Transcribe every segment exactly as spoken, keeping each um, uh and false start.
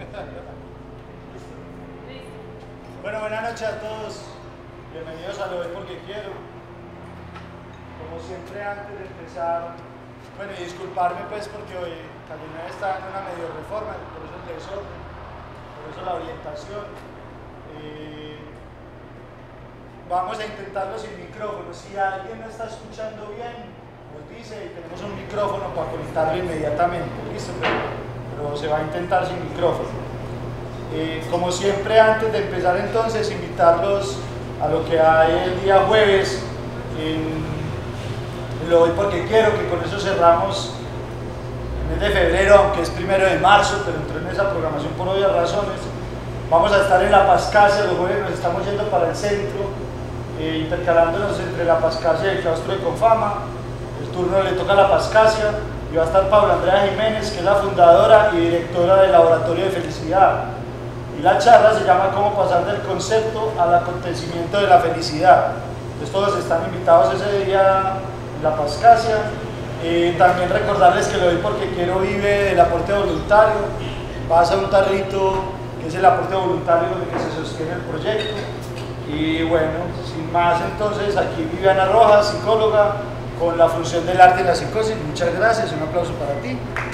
Bueno, buenas noches a todos. Bienvenidos a Lo Doy Porque Quiero. Como siempre, antes de empezar, bueno, y disculparme pues porque hoy Carolina está en una medio reforma, por eso el desorden, por eso la orientación. Eh, vamos a intentarlo sin micrófono. Si alguien no está escuchando bien, nos dice y tenemos un micrófono para conectarlo inmediatamente, ¿listo? Pero, pero se va a intentar sin micrófono. Eh, como siempre, antes de empezar entonces, invitarlos a lo que hay el día jueves en, en Lo Doy Porque Quiero, que con eso cerramos el mes de febrero, aunque es primero de marzo, pero entró en esa programación por obvias razones. Vamos a estar en la Pascasia, los jueves nos estamos yendo para el centro, eh, intercalándonos entre la Pascasia y el claustro de Confama. El turno le toca a la Pascasia y va a estar Paula Andrea Jiménez, que es la fundadora y directora del Laboratorio de Felicidad. Y la charla se llama Cómo pasar del concepto al acontecimiento de la felicidad. Entonces todos están invitados ese día en la Pascasia. Eh, también recordarles que Lo Doy Porque Quiero vive del aporte voluntario. Pasa un tarrito que es el aporte voluntario con el que se sostiene el proyecto. Y bueno, sin más entonces, aquí Viviana Rojas, psicóloga, con la función del arte y la psicosis. Muchas gracias, un aplauso para ti.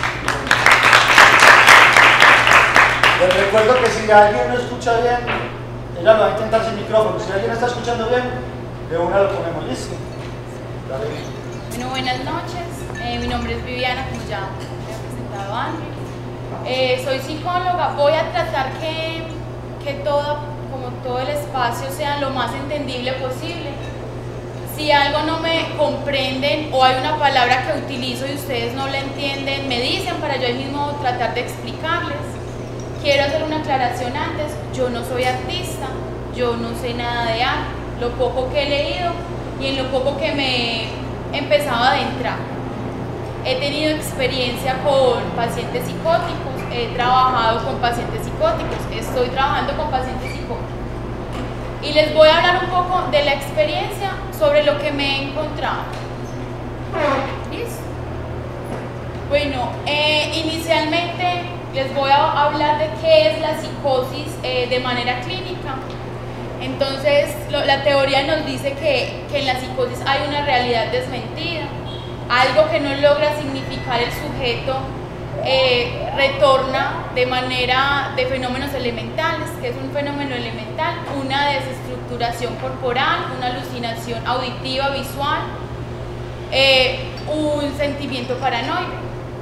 Les recuerdo que si alguien no escucha bien, ella lo va a intentar sin micrófono. Si alguien está escuchando bien, de una lo ponemos. ¿Listo? Dale. Bueno, buenas noches. Eh, mi nombre es Viviana, como ya me he presentado antes. Eh, soy psicóloga. Voy a tratar que, que todo, como todo el espacio sea lo más entendible posible. Si algo no me comprenden o hay una palabra que utilizo y ustedes no la entienden, me dicen para yo ahí mismo tratar de explicarles. Quiero hacer una aclaración antes, yo no soy artista, yo no sé nada de arte, lo poco que he leído y en lo poco que me he empezado a adentrar. He tenido experiencia con pacientes psicóticos, he trabajado con pacientes psicóticos, estoy trabajando con pacientes psicóticos. Y les voy a hablar un poco de la experiencia sobre lo que me he encontrado. ¿Listo? Bueno, eh, inicialmente les voy a hablar de qué es la psicosis eh, de manera clínica. Entonces, lo, la teoría nos dice que, que en la psicosis hay una realidad desmentida, algo que no logra significar el sujeto eh, retorna de manera de fenómenos elementales, que es un fenómeno elemental, una desestructuración corporal, una alucinación auditiva, visual, eh, un sentimiento paranoico.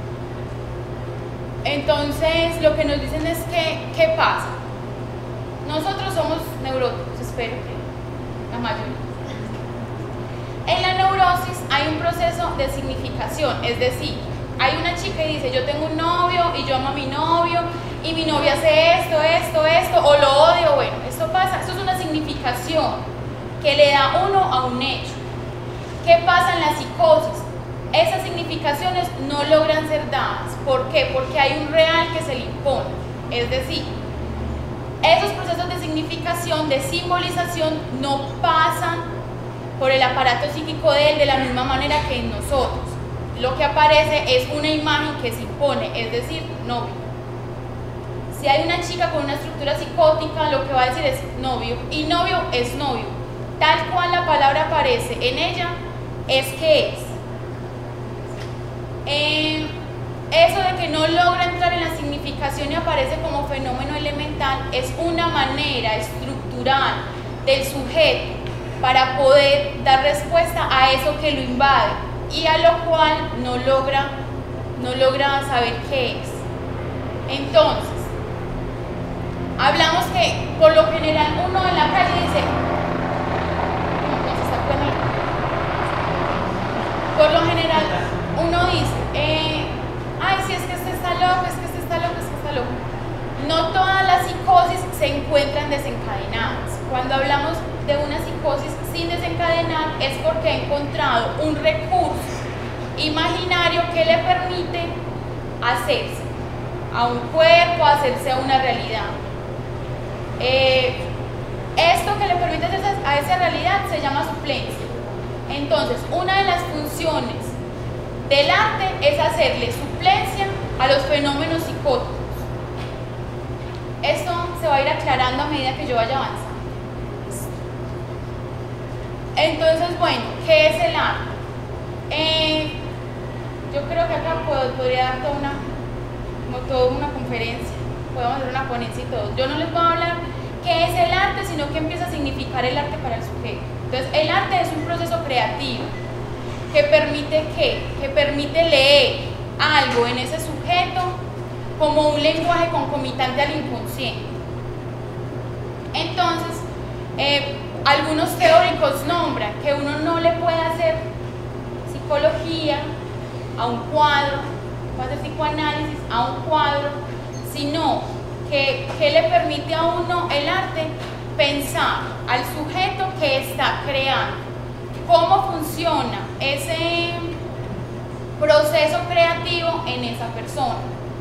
Entonces, lo que nos dicen es que, ¿qué pasa? Nosotros somos neuróticos, espero que la mayoría. En la neurosis hay un proceso de significación, es decir, hay una chica y dice, yo tengo un novio y yo amo a mi novio y mi novio hace esto, esto, esto, o lo odio, bueno, esto pasa, esto es una significación que le da uno a un hecho. ¿Qué pasa en la psicosis? Esas significaciones no logran ser dadas. ¿Por qué? Porque hay un real que se le impone. Es decir, esos procesos de significación, de simbolización, no pasan por el aparato psíquico de él de la misma manera que en nosotros. Lo que aparece es una imagen que se impone, es decir, novio. Si hay una chica con una estructura psicótica, lo que va a decir es novio, y novio es novio. Tal cual la palabra aparece en ella, es que es. Eh, eso de que no logra entrar en la significación y aparece como fenómeno elemental es una manera estructural del sujeto para poder dar respuesta a eso que lo invade y a lo cual no logra, no logra saber qué es. Entonces, hablamos que por lo general uno en la calle dice, por lo general uno dice, eh, ay, si es que este está loco, es que este está loco, es que está loco. No todas las psicosis se encuentran desencadenadas. Cuando hablamos de una psicosis sin desencadenar es porque ha encontrado un recurso imaginario que le permite hacerse a un cuerpo, hacerse a una realidad. Eh, esto que le permite hacerse a esa realidad se llama suplencia. Entonces, una de las funciones del arte es hacerle suplencia a los fenómenos psicóticos. se va a ir aclarando a medida que yo vaya avanzando. Entonces, bueno, ¿qué es el arte? Eh, yo creo que acá puedo, podría dar toda una, como toda una conferencia, podemos hacer una ponencia y todo. Yo no les voy a hablar qué es el arte, sino qué empieza a significar el arte para el sujeto. Entonces, el arte es un proceso creativo que permite ¿qué? Que permite leer algo en ese sujeto como un lenguaje concomitante al inconsciente. Entonces, eh, algunos teóricos nombran que uno no le puede hacer psicología a un cuadro, puede hacer psicoanálisis a un cuadro, sino que, que le permite a uno el arte pensar al sujeto que está creando, cómo funciona ese proceso creativo en esa persona.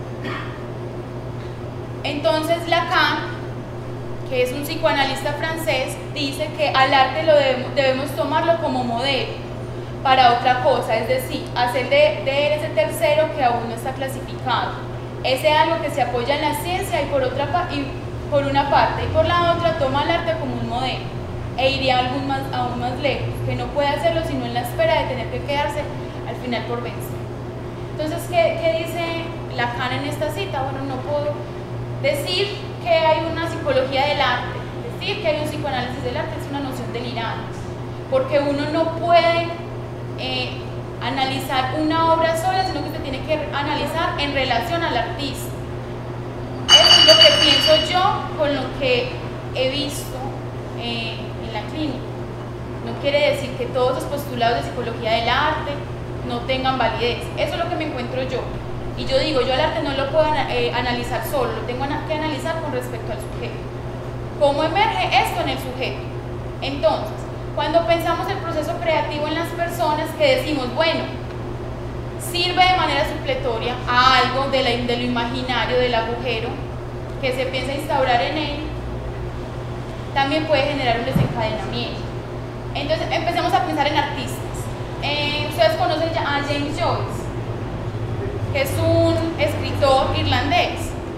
Entonces Lacan, que es un psicoanalista francés, dice que al arte lo debemos, debemos tomarlo como modelo para otra cosa, es decir, hacer de, de él ese tercero que aún no está clasificado, ese algo que se apoya en la ciencia y por, otra, y por una parte, y por la otra toma el arte como un modelo, e iría aún más, aún más lejos, que no puede hacerlo sino en la espera de tener que quedarse al final por vencer. Entonces, ¿qué, qué dice Lacan en esta cita? Bueno, no puedo decir que hay una psicología del arte, decir que hay un psicoanálisis del arte es una noción delirante, porque uno no puede eh, analizar una obra sola, sino que se tiene que analizar en relación al artista. Eso es lo que pienso yo con lo que he visto eh, en la clínica. No quiere decir que todos los postulados de psicología del arte no tengan validez, eso es lo que me encuentro yo. Y yo digo, yo al arte no lo puedo eh, analizar solo, lo tengo que analizar con respecto al sujeto. ¿Cómo emerge esto en el sujeto? Entonces, cuando pensamos el proceso creativo en las personas, que decimos, bueno, sirve de manera supletoria a algo de, la, de lo imaginario, del agujero, que se piensa instaurar en él, también puede generar un desencadenamiento. Entonces, empecemos a pensar en artistas. Eh, Ustedes conocen a James Joyce, que es un escritor irlandés.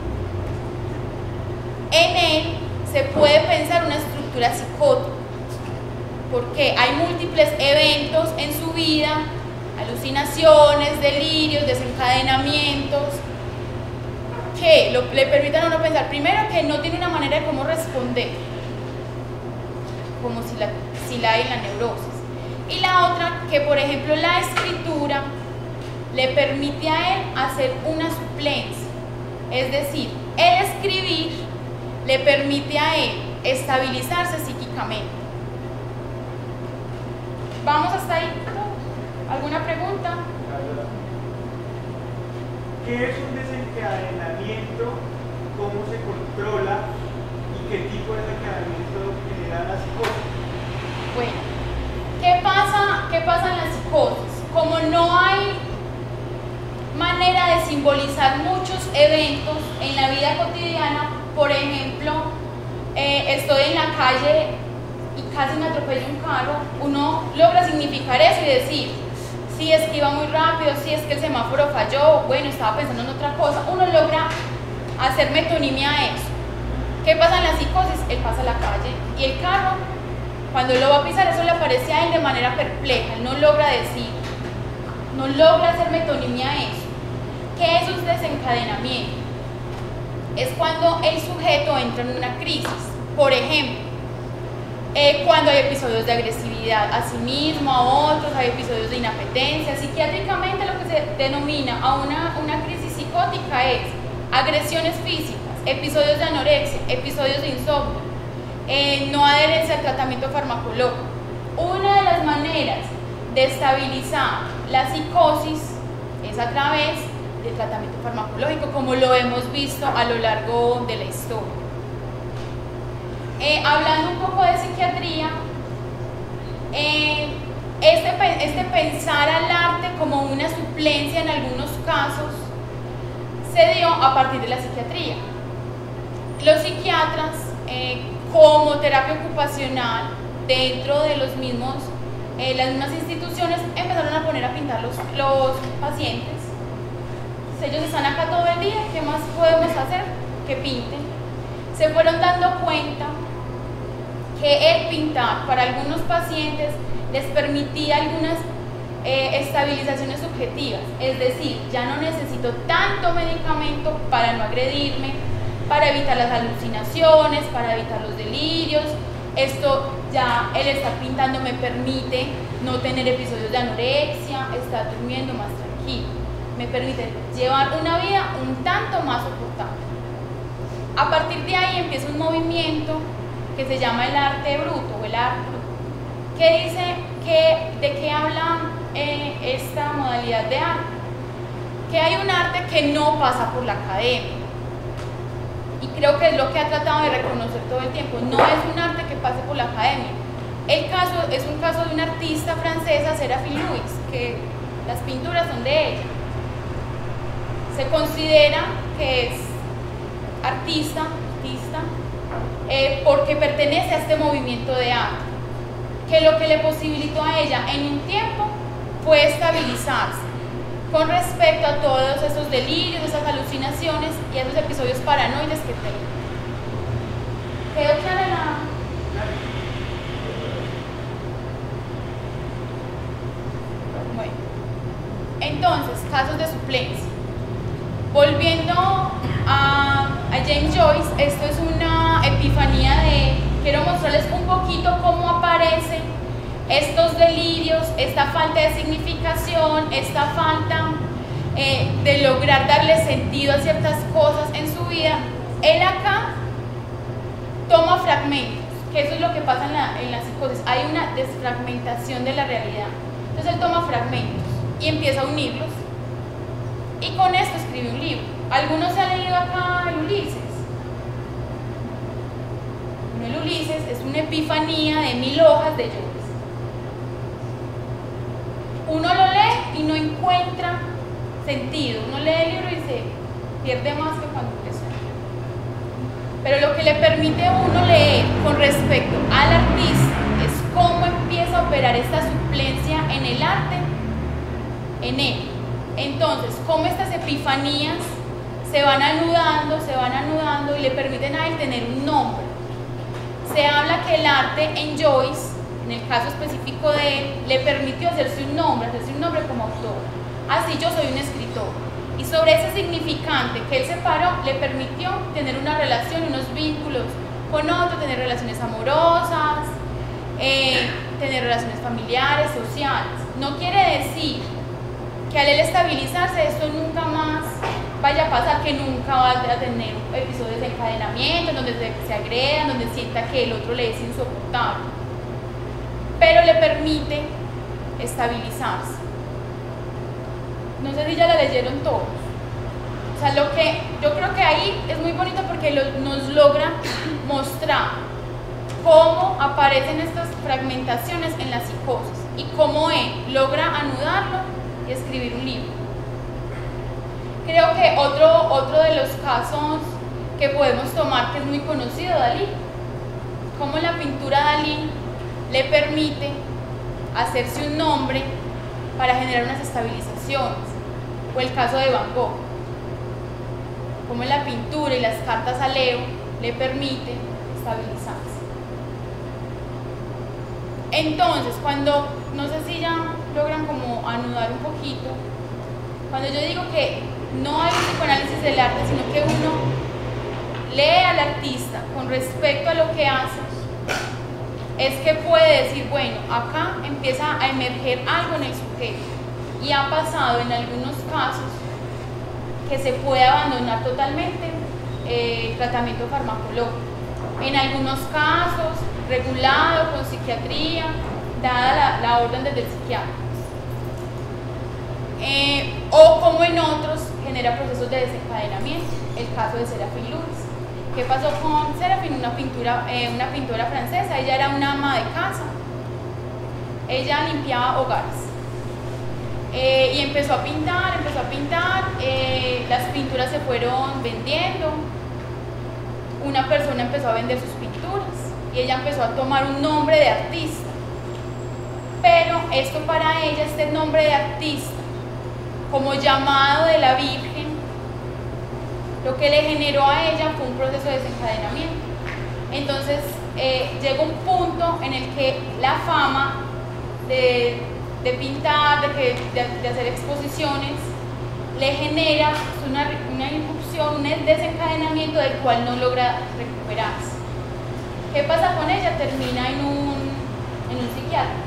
En él se puede pensar una estructura psicótica, porque hay múltiples eventos en su vida, alucinaciones, delirios, desencadenamientos, que lo, le permitan a uno pensar, primero, que no tiene una manera de cómo responder, como si la, si la hay en la neurosis, y la otra, que por ejemplo la escritura le permite a él hacer una suplencia, es decir, el escribir le permite a él estabilizarse psíquicamente. ¿Vamos hasta ahí? ¿Alguna pregunta? ¿Qué es un desencadenamiento? ¿Cómo se controla? ¿Y qué tipo de desencadenamiento genera la psicosis? Bueno, ¿qué pasa, qué pasa en la psicosis? Como no hay manera de simbolizar muchos eventos en la vida cotidiana, por ejemplo, eh, estoy en la calle y casi me atropella un carro, uno logra significar eso y decir, si es que iba muy rápido, si es que el semáforo falló, bueno, estaba pensando en otra cosa, uno logra hacer metonimia a eso. ¿Qué pasa en la psicosis? Él pasa a la calle y el carro, cuando lo va a pisar, eso le aparece a él de manera perpleja, él no logra decir, no logra hacer metonimia a eso. ¿Qué es un desencadenamiento? Es cuando el sujeto entra en una crisis. Por ejemplo, eh, cuando hay episodios de agresividad a sí mismo, a otros, hay episodios de inapetencia. Psiquiátricamente lo que se denomina a una, una crisis psicótica es agresiones físicas, episodios de anorexia, episodios de insomnio, eh, no adherencia al tratamiento farmacológico. Una de las maneras de estabilizar la psicosis es a través del tratamiento farmacológico, como lo hemos visto a lo largo de la historia. Eh, hablando un poco de psiquiatría, eh, este, este pensar al arte como una suplencia en algunos casos se dio a partir de la psiquiatría. Los psiquiatras, eh, como terapia ocupacional, dentro de los mismos, eh, las mismas instituciones, empezaron a poner a pintar los, los pacientes. Ellos están acá todo el día, ¿qué más podemos hacer? Que pinten. se fueron dando cuenta que el pintar para algunos pacientes les permitía algunas eh, estabilizaciones subjetivas, es decir, ya no necesito tanto medicamento para no agredirme, para evitar las alucinaciones, para evitar los delirios. Esto ya el estar pintando me permite no tener episodios de anorexia, estar durmiendo más tranquilo, me permite llevar una vida un tanto más soportable. A partir de ahí empieza un movimiento que se llama el arte bruto o el arte bruto, que dice que, de qué habla eh, esta modalidad de arte, que hay un arte que no pasa por la academia, y creo que es lo que ha tratado de reconocer todo el tiempo. No es un arte que pase por la academia. El caso es un caso de una artista francesa, Séraphine Louis, que las pinturas son de ella. Se considera que es artista, artista eh, porque pertenece a este movimiento de arte, que lo que le posibilitó a ella en un tiempo fue estabilizarse con respecto a todos esos delirios, esas alucinaciones y esos episodios paranoides que tengo. ¿Quedó clara la...? Bueno, entonces, casos de suplencia. Volviendo a, a James Joyce, esto es una epifanía de... Quiero mostrarles un poquito cómo aparecen estos delirios, esta falta de significación, esta falta eh, de lograr darle sentido a ciertas cosas en su vida. Él acá toma fragmentos, que eso es lo que pasa en la, en la psicosis, hay una desfragmentación de la realidad. Entonces él toma fragmentos y empieza a unirlos, y con esto escribe un libro. ¿Algunos se han leído acá el Ulises? Bueno, el Ulises es una epifanía de mil hojas de Joyce. Uno lo lee y no encuentra sentido, uno lee el libro y se pierde más que cuando empezó. Pero lo que le permite a uno leer con respecto al artista es cómo empieza a operar esta suplencia en el arte, en él. Entonces, cómo estas epifanías se van anudando, se van anudando y le permiten a él tener un nombre. Se habla que el arte en Joyce, en el caso específico de él, le permitió hacerse un nombre, hacerse un nombre como autor. Así, yo soy un escritor. Y sobre ese significante que él separó, le permitió tener una relación, unos vínculos con otro, tener relaciones amorosas, eh, tener relaciones familiares, sociales. No quiere decir que al él estabilizarse, esto nunca más vaya a pasar, que nunca vaya a tener episodios de encadenamiento, donde se, se agredan, donde sienta que el otro le es insoportable, pero le permite estabilizarse. No sé si ya la leyeron todos. O sea, lo que yo creo que ahí es muy bonito porque lo, nos logra mostrar cómo aparecen estas fragmentaciones en la psicosis y cómo él logra anudarlo y escribir un libro. Creo que otro, otro de los casos que podemos tomar, que es muy conocido, Dalí, cómo la pintura Dalí le permite hacerse un nombre para generar unas estabilizaciones, o el caso de Van Gogh, cómo la pintura y las cartas a Leo le permiten estabilizarse. Entonces, cuando, no sé si ya logran como anudar un poquito, cuando yo digo que no hay un psicoanálisis del arte, sino que uno lee al artista con respecto a lo que hace, es que puede decir, bueno, acá empieza a emerger algo en el sujeto, y ha pasado en algunos casos que se puede abandonar totalmente eh, el tratamiento farmacológico, en algunos casos regulado con psiquiatría, dada la, la orden desde el psiquiatra, eh, o como en otros genera procesos de desencadenamiento, el caso de Séraphine Louis. ¿Qué pasó con Séraphine? Una, pintura, eh, una pintora francesa, ella era una ama de casa, ella limpiaba hogares, eh, y empezó a pintar, empezó a pintar, eh, las pinturas se fueron vendiendo, una persona empezó a vender sus pinturas y ella empezó a tomar un nombre de artista, pero esto para ella, este nombre de artista, como llamado de la Virgen, lo que le generó a ella fue un proceso de desencadenamiento. Entonces eh, llega un punto en el que la fama de, de pintar, de, que, de, de hacer exposiciones, le genera una, una irrupción, un desencadenamiento del cual no logra recuperarse. ¿Qué pasa con ella? Termina en un, en un psiquiatra.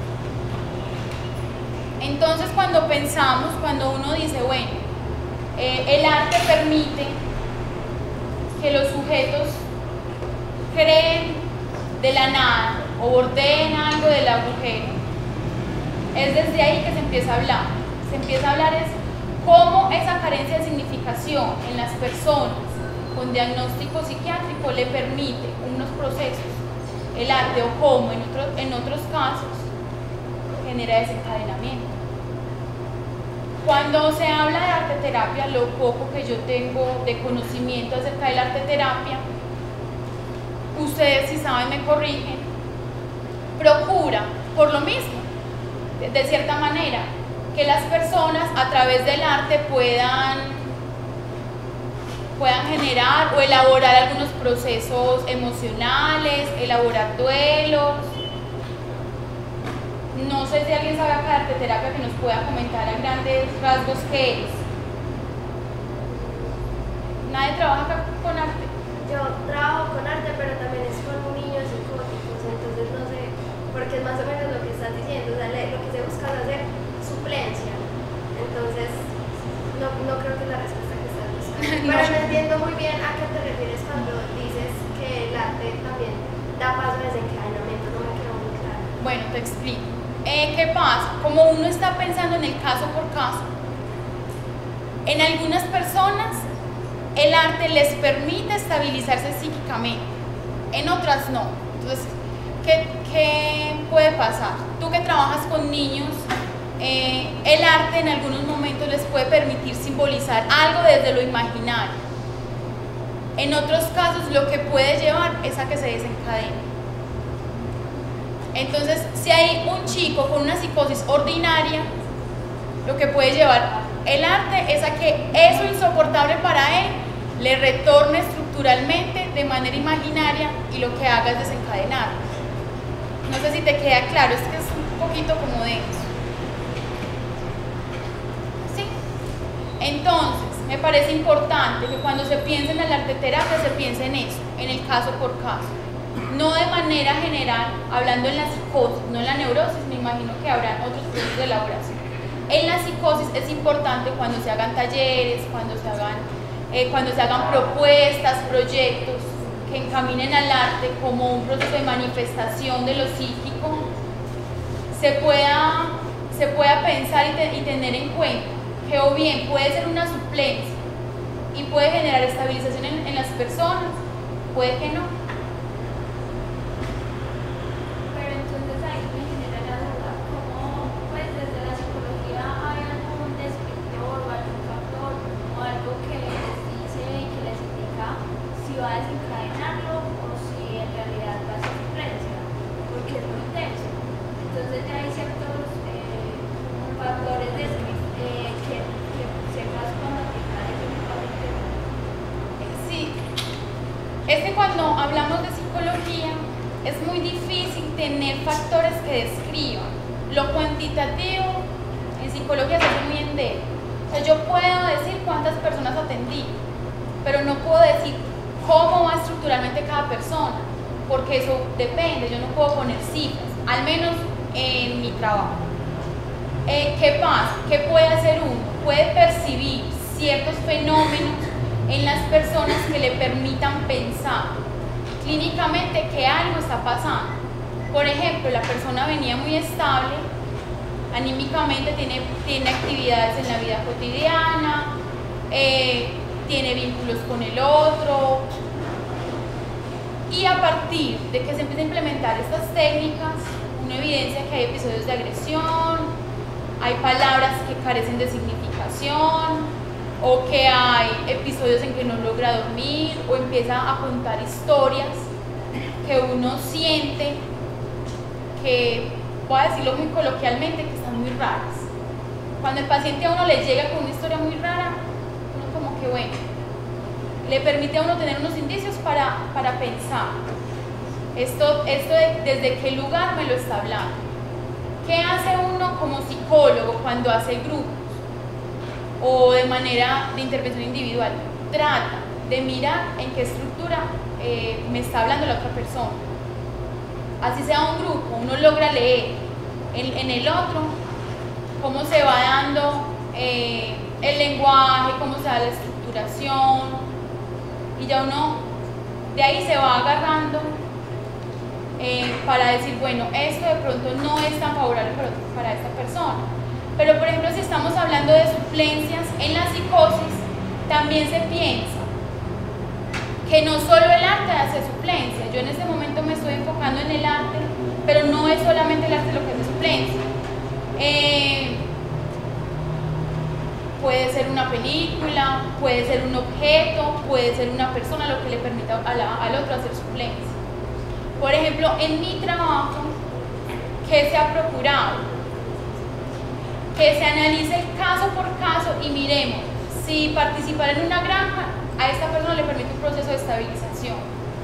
Entonces cuando pensamos, cuando uno dice, bueno, eh, el arte permite que los sujetos creen de la nada o bordeen algo del agujero, es desde ahí que se empieza a hablar. Se empieza a hablar es cómo esa carencia de significación en las personas con diagnóstico psiquiátrico le permite unos procesos, el arte, o cómo en, otro, en otros casos genera desencadenamiento. Cuando se habla de arte terapia, lo poco que yo tengo de conocimiento acerca del arte terapia, ustedes si saben me corrigen, procura, por lo mismo, de, de cierta manera, que las personas a través del arte puedan, puedan generar o elaborar algunos procesos emocionales, elaborar duelos. No sé si alguien sabe acá de arte terapia que nos pueda comentar a grandes rasgos qué es. ¿Nadie trabaja acá con arte? Yo trabajo con arte, pero también es con niños psicóticos, entonces no sé, porque es más o menos lo que estás diciendo, o sea, lo que se busca es hacer suplencia, entonces no, no creo que es la respuesta que estás buscando. No. Pero no entiendo muy bien a qué te refieres cuando dices que el arte también da paso a desencadenamiento, no me quedó muy claro. Bueno, te explico. Eh, ¿Qué pasa? Como uno está pensando en el caso por caso, en algunas personas el arte les permite estabilizarse psíquicamente, en otras no. Entonces, ¿qué, qué puede pasar? Tú que trabajas con niños, eh, el arte en algunos momentos les puede permitir simbolizar algo desde lo imaginario. En otros casos lo que puede llevar es a que se desencadene. Entonces, si hay un chico con una psicosis ordinaria, lo que puede llevar el arte es a que eso insoportable para él le retorne estructuralmente de manera imaginaria y lo que haga es desencadenar. No sé si te queda claro, es que es un poquito como denso. ¿Sí? Entonces, me parece importante que cuando se piense en el arte terapia se piense en eso, en el caso por caso. No de manera general, hablando en la psicosis, no en la neurosis, me imagino que habrán otros procesos de elaboración. En la psicosis es importante cuando se hagan talleres, cuando se hagan, eh, cuando se hagan propuestas, proyectos que encaminen al arte como un proceso de manifestación de lo psíquico, se pueda, se pueda pensar y, te, y tener en cuenta que o bien puede ser una suplencia y puede generar estabilización en, en las personas, puede que no. Va a desencadenarlo o si en realidad va a ser suplencia, porque es muy intenso. Entonces ya hay ciertos eh, factores de eh, que, que sepas cómo aplicar ese tipo de temas. Sí, es que cuando hablamos de psicología es muy difícil tener factores que describan. Lo cuantitativo en psicología se hace muy endeble. O sea, yo puedo decir cuántas personas atendí, pero no puedo decir cómo va estructuralmente cada persona, porque eso depende, yo no puedo poner cifras, al menos en mi trabajo. Eh, ¿Qué pasa? ¿Qué puede hacer uno? Puede percibir ciertos fenómenos en las personas que le permitan pensar clínicamente que algo está pasando. Por ejemplo, la persona venía muy estable, anímicamente tiene, tiene actividades en la vida cotidiana, eh, tiene vínculos con el otro, y a partir de que se empieza a implementar estas técnicas, uno evidencia que hay episodios de agresión, hay palabras que carecen de significación, o que hay episodios en que no logra dormir, o empieza a contar historias que uno siente que, voy a decirlo muy coloquialmente, que están muy raras. Cuando el paciente a uno le llega con una historia muy rara, uno como que bueno, le permite a uno tener unos indicios para, para pensar. Esto, esto de, desde qué lugar me lo está hablando. ¿Qué hace uno como psicólogo cuando hace grupos o de manera de intervención individual? Trata de mirar en qué estructura eh, me está hablando la otra persona. Así sea un grupo, uno logra leer en, en el otro cómo se va dando eh, el lenguaje, cómo se da la estructuración, y ya uno de ahí se va agarrando eh, para decir, bueno, esto de pronto no es tan favorable para, para esta persona. Pero por ejemplo, si estamos hablando de suplencias en la psicosis, también se piensa que no solo el arte hace suplencia. Yo en este momento me estoy enfocando en el arte, pero no es solamente el arte lo que hace suplencia. Eh, puede ser una película, puede ser un objeto, puede ser una persona, lo que le permita a la, al otro hacer suplencia. Por ejemplo, en mi trabajo, ¿qué se ha procurado? Que se analice el caso por caso y miremos si participar en una granja a esta persona le permite un proceso de estabilización,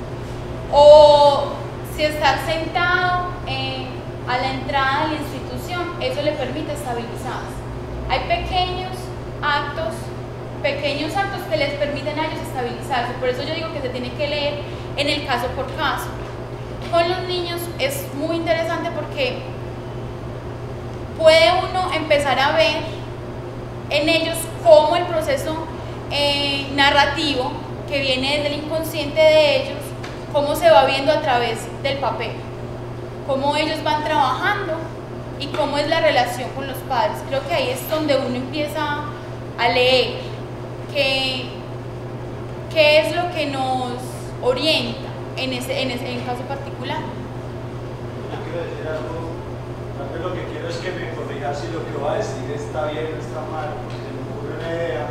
o si estar sentado eh, a la entrada de la institución, eso le permite estabilizarse. Hay pequeños actos, pequeños actos que les permiten a ellos estabilizarse. Por eso yo digo que se tiene que leer en el caso por caso. Con los niños es muy interesante porque puede uno empezar a ver en ellos cómo el proceso eh, narrativo que viene desde el inconsciente de ellos, cómo se va viendo a través del papel, cómo ellos van trabajando y cómo es la relación con los padres. Creo que ahí es donde uno empieza a leer qué, qué es lo que nos orienta en ese, en ese en caso particular. Yo quiero decir algo, tal vez lo que quiero es que me corrijas si lo que voy a decir está bien o está mal, porque se me ocurre una idea,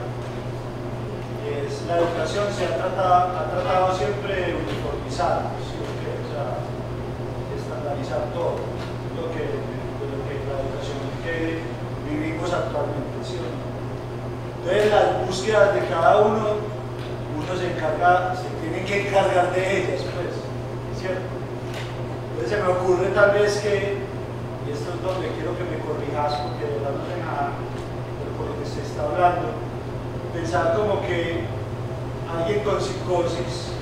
y es la educación se ha tratado, ha tratado siempre de uniformizar, ¿sí o qué? O sea, estandarizar todo, lo que, lo que la educación que vivimos actualmente, ¿sí o no? Entonces las búsquedas de cada uno, uno se encarga, se tiene que encargar de ellas, pues, ¿cierto? Entonces se me ocurre tal vez que, y esto es donde quiero que me corrijas, porque de verdad no sé nada, pero por lo que se está hablando, pensar como que alguien con psicosis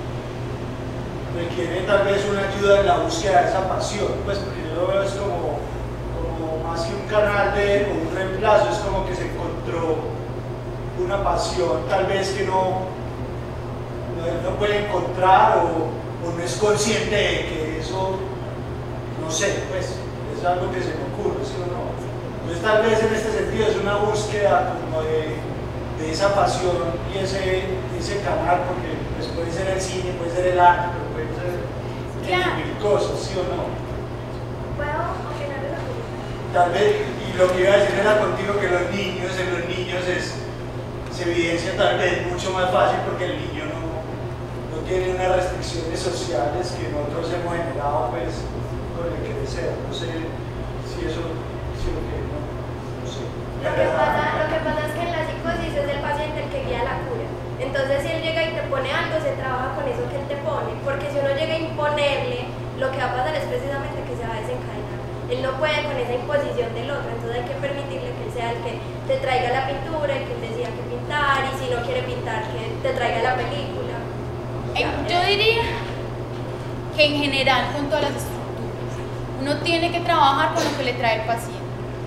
requiere tal vez una ayuda en la búsqueda de esa pasión, pues porque yo lo veo es como, como más que un canal de, o un reemplazo, es como que se encontró una pasión tal vez que no, no, no puede encontrar o, o no es consciente de que eso, no sé, pues es algo que se me ocurre, ¿sí o no? Entonces tal vez en este sentido es una búsqueda como de, de esa pasión y ese, ese canal, porque pues, puede ser el cine, puede ser el arte, pero puede ser claro. mil cosas, ¿sí o no? ¿Puedo opinar de la película? Tal vez, y lo que iba a decir era contigo, que los niños, en los niños es, se evidencia tal vez mucho más fácil porque el niño no, no tiene unas restricciones sociales que nosotros hemos generado pues con el crecer. No sé si eso, si lo que no, no sé. Lo que, pasa, lo que pasa es que en la psicosis es el paciente el que guía la cura. Entonces si él llega y te pone algo, se trabaja con eso que él te pone, porque si uno llega a imponerle, lo que va a pasar es precisamente que se va a desencadenar. Él no puede con esa imposición del otro, entonces hay que permitirle que él sea el que te traiga la pintura, el que él decida que pintar, y si no quiere pintar, que te traiga la película. En- yo diría que en general con todas las estructuras uno tiene que trabajar con lo que le trae el paciente,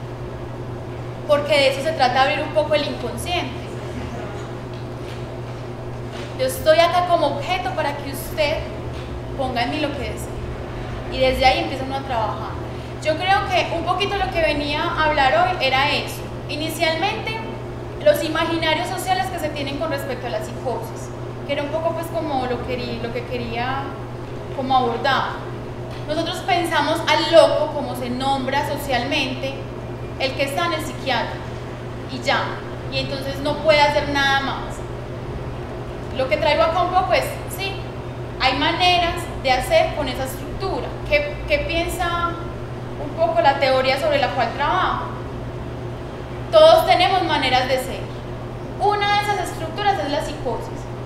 porque de eso se trata de abrir un poco el inconsciente. Yo estoy acá como objeto para que usted ponga en mí lo que desee, y desde ahí empieza uno a trabajar. Yo creo que un poquito lo que venía a hablar hoy era eso. Inicialmente, los imaginarios sociales que se tienen con respecto a la psicosis, que era un poco pues como lo que, lo que quería como abordar. Nosotros pensamos al loco, como se nombra socialmente, el que está en el psiquiatra, y ya, y entonces no puede hacer nada más. Lo que traigo acá un poco es, sí, hay maneras de hacer con esa estructura. ¿Qué, qué piensa un poco la teoría sobre la cual trabajo? Todos tenemos maneras de ser. Una de esas estructuras es la psicosis.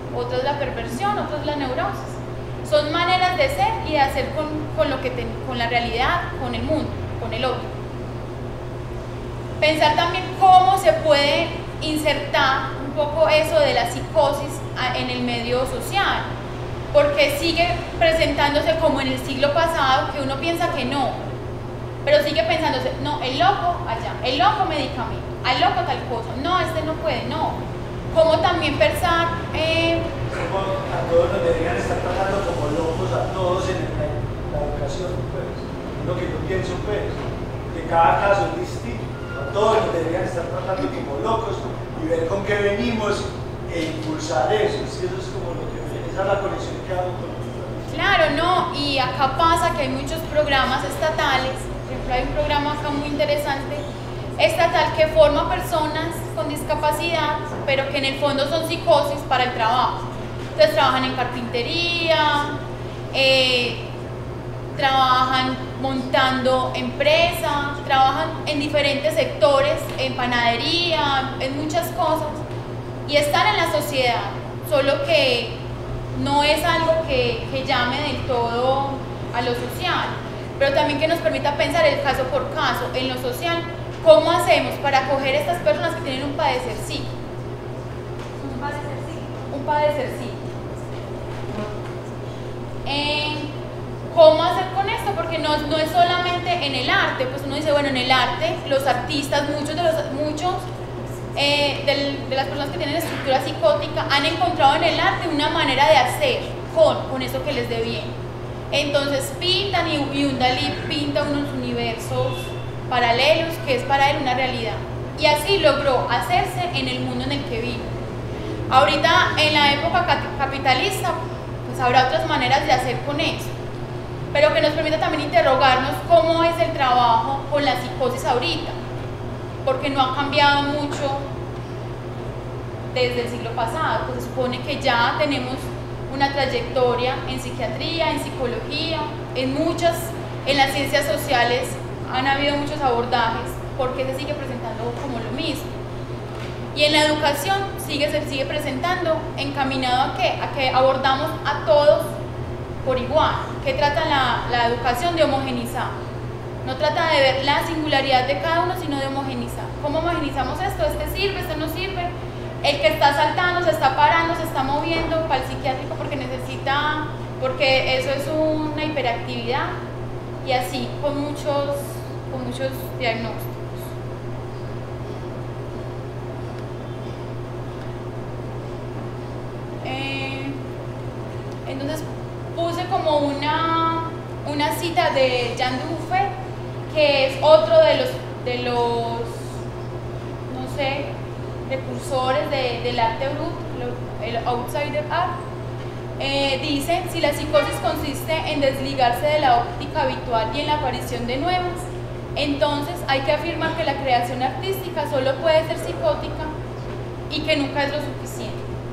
otro es la perversión, otro es la neurosis. Son maneras de ser y de hacer con, con, lo que te, con la realidad, con el mundo, con el otro. Pensar también cómo se puede insertar un poco eso de la psicosis en el medio social, porque sigue presentándose como en el siglo pasado, que uno piensa que no, pero sigue pensándose, no, el loco allá, el loco medicamento, al loco tal cosa, no, este no puede, no. Como también pensar... Eh, como a todos nos deberían estar tratando como locos, a todos en la, la educación, pues, lo que yo pienso, pues, que cada caso es distinto, a todos nos deberían estar tratando como locos y ver con qué venimos e impulsar eso, ¿sí? Eso es como lo que, esa es la conexión que hago con nosotros. Claro, no, y acá pasa que hay muchos programas estatales, por ejemplo hay un programa acá muy interesante, estatal que forma personas con discapacidad, pero que en el fondo son psicosis para el trabajo. Entonces trabajan en carpintería, eh, trabajan montando empresas, trabajan en diferentes sectores, en panadería, en muchas cosas, y están en la sociedad, solo que no es algo que, que llame del todo a lo social, pero también que nos permita pensar el caso por caso, en lo social. ¿Cómo hacemos para acoger a estas personas que tienen un padecer psíquico? Un padecer psíquico. Un padecer psíquico. Eh, ¿Cómo hacer con esto? Porque no, no es solamente en el arte, pues uno dice, bueno, en el arte, los artistas, muchos de, los, muchos, eh, de, de las personas que tienen estructura psicótica han encontrado en el arte una manera de hacer con, con eso que les dé bien. Entonces pintan y, y un Dalí pinta unos universos paralelos, que es para él una realidad, y así logró hacerse en el mundo en el que vive. Ahorita en la época capitalista pues habrá otras maneras de hacer con eso, pero que nos permita también interrogarnos cómo es el trabajo con la psicosis ahorita, porque no ha cambiado mucho desde el siglo pasado, pues se supone que ya tenemos una trayectoria en psiquiatría, en psicología, en muchas, en las ciencias sociales han habido muchos abordajes, porque se sigue presentando como lo mismo. Y en la educación sigue, se sigue presentando encaminado a qué, a que abordamos a todos por igual, que trata la, la educación de homogenizar. No trata de ver la singularidad de cada uno, sino de homogenizar. ¿Cómo homogenizamos esto? Este sirve, este no sirve. El que está saltando, se está parando, se está moviendo para el psiquiátrico porque necesita, porque eso es una hiperactividad, y así con muchos, con muchos diagnósticos. Eh, entonces puse como una, una cita de Jean Dubuffet, que es otro de los, de los no sé, precursores de, del arte brut, el outsider art. Eh, dice, si la psicosis consiste en desligarse de la óptica habitual y en la aparición de nuevas, entonces hay que afirmar que la creación artística solo puede ser psicótica y que nunca es lo suficiente.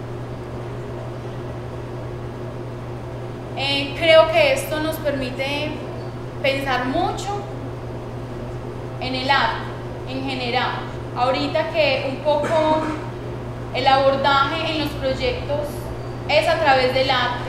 Eh, creo que esto nos permite pensar mucho en el arte en general. Ahorita que un poco el abordaje en los proyectos es a través del arte,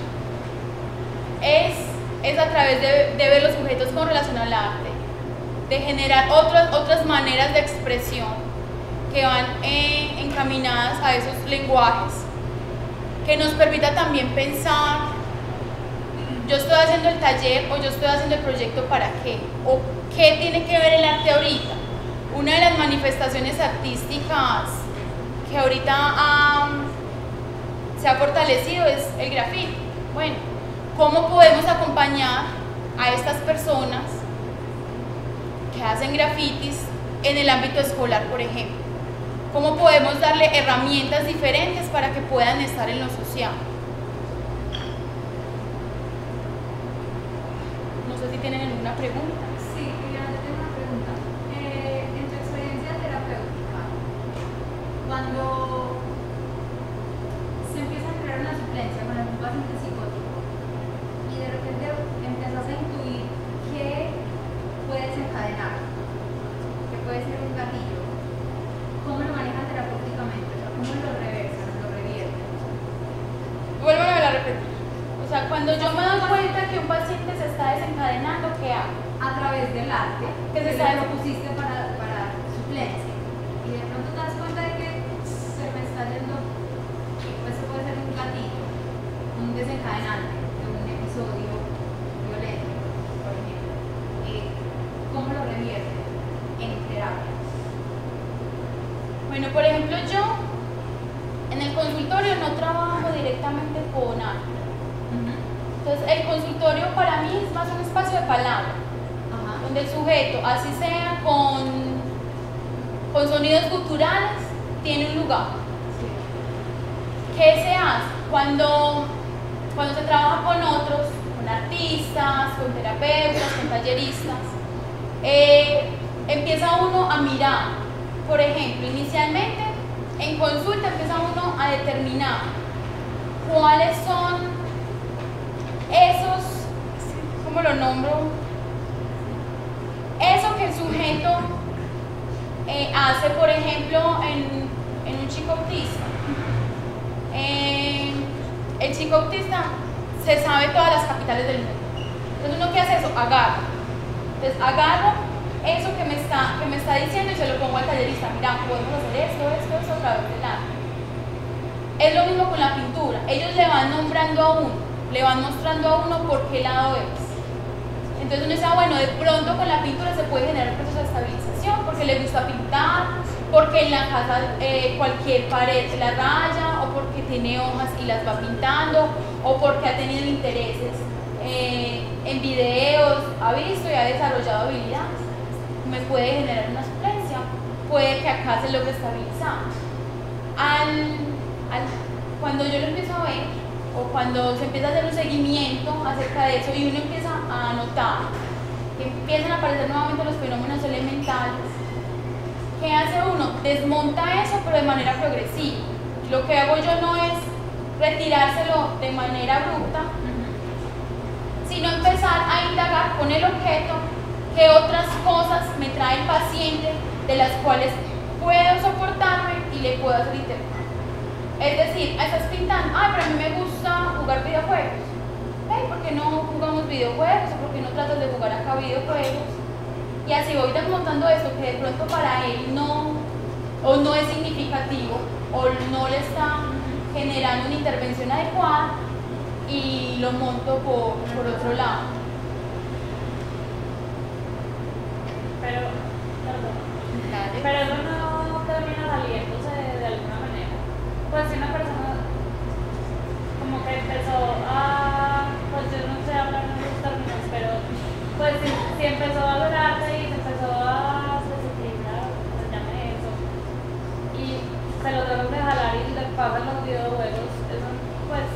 es, es a través de, de ver los sujetos con relación al arte, de generar otras, otras maneras de expresión que van eh, encaminadas a esos lenguajes, que nos permita también pensar, yo estoy haciendo el taller o yo estoy haciendo el proyecto para qué, o qué tiene que ver el arte ahorita. Una de las manifestaciones artísticas que ahorita um, se ha fortalecido es el grafiti. Bueno, ¿cómo podemos acompañar a estas personas que hacen grafitis en el ámbito escolar, por ejemplo? ¿Cómo podemos darle herramientas diferentes para que puedan estar en lo social? No sé si tienen alguna pregunta. Sí, Viviana, yo tengo una pregunta. Eh, en tu experiencia terapéutica, cuando se empieza a crear una suplencia con algún paciente psicótico y de repente empiezas a intuir que puede desencadenar, que puede ser un gatillo, ¿cómo lo manejan terapéuticamente? O sea, ¿cómo lo reversan, lo revierten? sea, cuando yo me doy cuenta que un paciente se está desencadenando, ¿qué hago? A través del arte, Que se que está- lo pusiste para, para suplencia. Y de pronto te das cuenta de que se me está yendo, pues se puede ser un gatillo, un desencadenante de un episodio violento, por ejemplo. Eh, ¿Cómo lo revierte en terapia? Bueno, por ejemplo, yo en el consultorio no trabajo directamente con arte. Entonces, el consultorio para mí es más un espacio de palabra, Ajá. donde el sujeto, así sea con, con sonidos guturales, tiene un lugar. Sí. ¿Qué se hace? Cuando, cuando se trabaja con otros, con artistas, con terapeutas, con talleristas, eh, empieza uno a mirar. Por ejemplo, inicialmente en consulta empieza uno a determinar cuáles son esos, ¿cómo lo nombro? Eso que el sujeto eh, hace, por ejemplo, en, en un chico autista. Eh, el chico autista se sabe todas las capitales del mundo. Entonces, ¿uno qué hace eso? Agarra. Entonces, agarro eso que me está, que me está diciendo y se lo pongo al tallerista. Mira, podemos hacer esto, esto, esto a través del arte. Es lo mismo con la pintura. Ellos le van nombrando a uno, le van mostrando a uno por qué lado es. Entonces uno dice, ah, bueno, de pronto con la pintura se puede generar un proceso de estabilización, porque le gusta pintar, porque en la casa eh, cualquier pared se la raya, o porque tiene hojas y las va pintando, o porque ha tenido intereses eh, en videos, ha visto y ha desarrollado habilidades. Me puede generar una suplencia, puede que acá se logre estabilizar. Al, al, cuando yo lo empiezo a ver, o cuando se empieza a hacer un seguimiento acerca de eso y uno empieza a notar que empiezan a aparecer nuevamente los fenómenos elementales, ¿qué hace uno? Desmonta eso, pero de manera progresiva. Lo que hago yo no es retirárselo de manera abrupta, sino empezar a indagar con el objeto qué otras cosas me trae el paciente de las cuales puedo soportarme y le puedo hacer intercambio. Es decir, estás pintando, ay, pero a mí me gusta jugar videojuegos. Hey, ¿por qué no jugamos videojuegos? ¿O por qué no tratas de jugar acá videojuegos? Y así voy desmontando esto que de pronto para él no, o no es significativo, o no le está generando una intervención adecuada, y lo monto por, por otro lado. Pero, perdón, Dale. pero eso no termina saliéndose de alguna manera. Pues si una persona como que empezó a, pues yo no sé hablar en esos términos, pero pues si, si empezó a hacer arte y se empezó a sensibilizar, se llame eso, y se lo deben de jalar y le pasan los videojuegos, eso pues,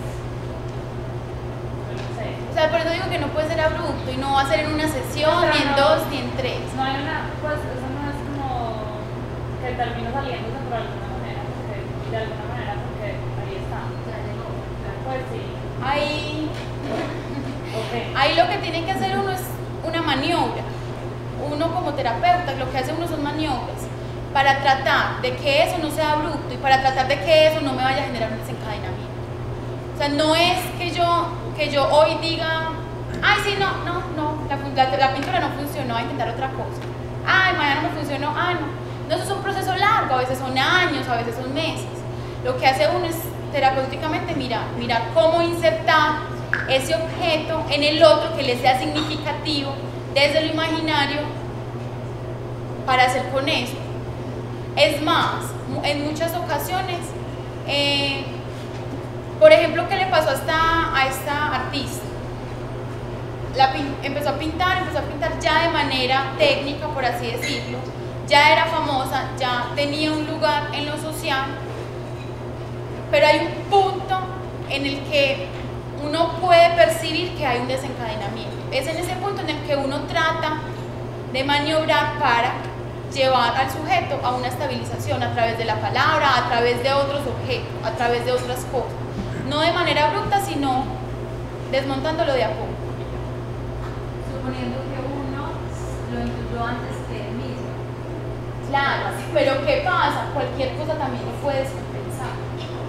no sé. O sea, por eso digo que no puede ser abrupto y no va a ser en una sesión, O sea, ni en no- dos, ni en tres. No hay una, pues eso no es como que termino saliéndose por alguna manera, porque, de alguna manera, porque ahí está. Ya llegó. Pues sí, Ahí, ok. ahí lo que tiene que hacer uno es una maniobra. Uno como terapeuta, lo que hace uno son maniobras para tratar de que eso no sea abrupto y para tratar de que eso no me vaya a generar un desencadenamiento. O sea, no es que yo, que yo hoy diga, ay, sí, no, no, no, la, fun- la- la pintura no funcionó, voy a intentar otra cosa. Ay, mañana no funcionó, ay, no. No, eso es un proceso largo, a veces son años, a veces son meses. Lo que hace uno es terapéuticamente mirar, mirar cómo insertar ese objeto en el otro que le sea significativo desde lo imaginario para hacer con eso. Es más, mu- en muchas ocasiones, eh, por ejemplo, ¿qué le pasó a esta, a esta artista? La pin- empezó a pintar, empezó a pintar ya de manera técnica, por así decirlo, ya era famosa, ya tenía un lugar en lo social, pero hay un punto en el que uno puede percibir que hay un desencadenamiento. Es en ese punto en el que uno trata de maniobrar para llevar al sujeto a una estabilización a través de la palabra, a través de otros objetos, a través de otras cosas. No de manera abrupta, sino desmontándolo de a poco. Suponiendo que uno lo intuyó antes que él mismo. Claro, pero ¿qué pasa? Cualquier cosa también lo puedes compensar. O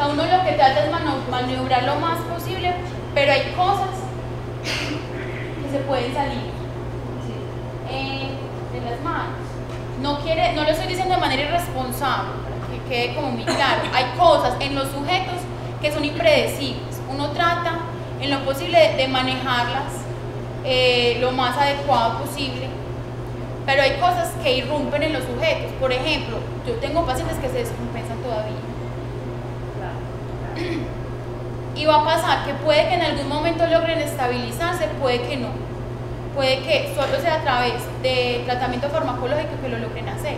sea, uno lo que trata es mano- maniobrar lo más posible, pero hay cosas que se pueden salir eh, de las manos. No, quiere, no lo estoy diciendo de manera irresponsable, para que quede como muy claro. Hay cosas en los sujetos que son impredecibles. Uno trata en lo posible de, de manejarlas eh, lo más adecuado posible, pero hay cosas que irrumpen en los sujetos. Por ejemplo, yo tengo pacientes que se descompensan todavía. Y va a pasar que puede que en algún momento logren estabilizarse, puede que no. Puede que solo sea a través de tratamiento farmacológico que lo logren hacer.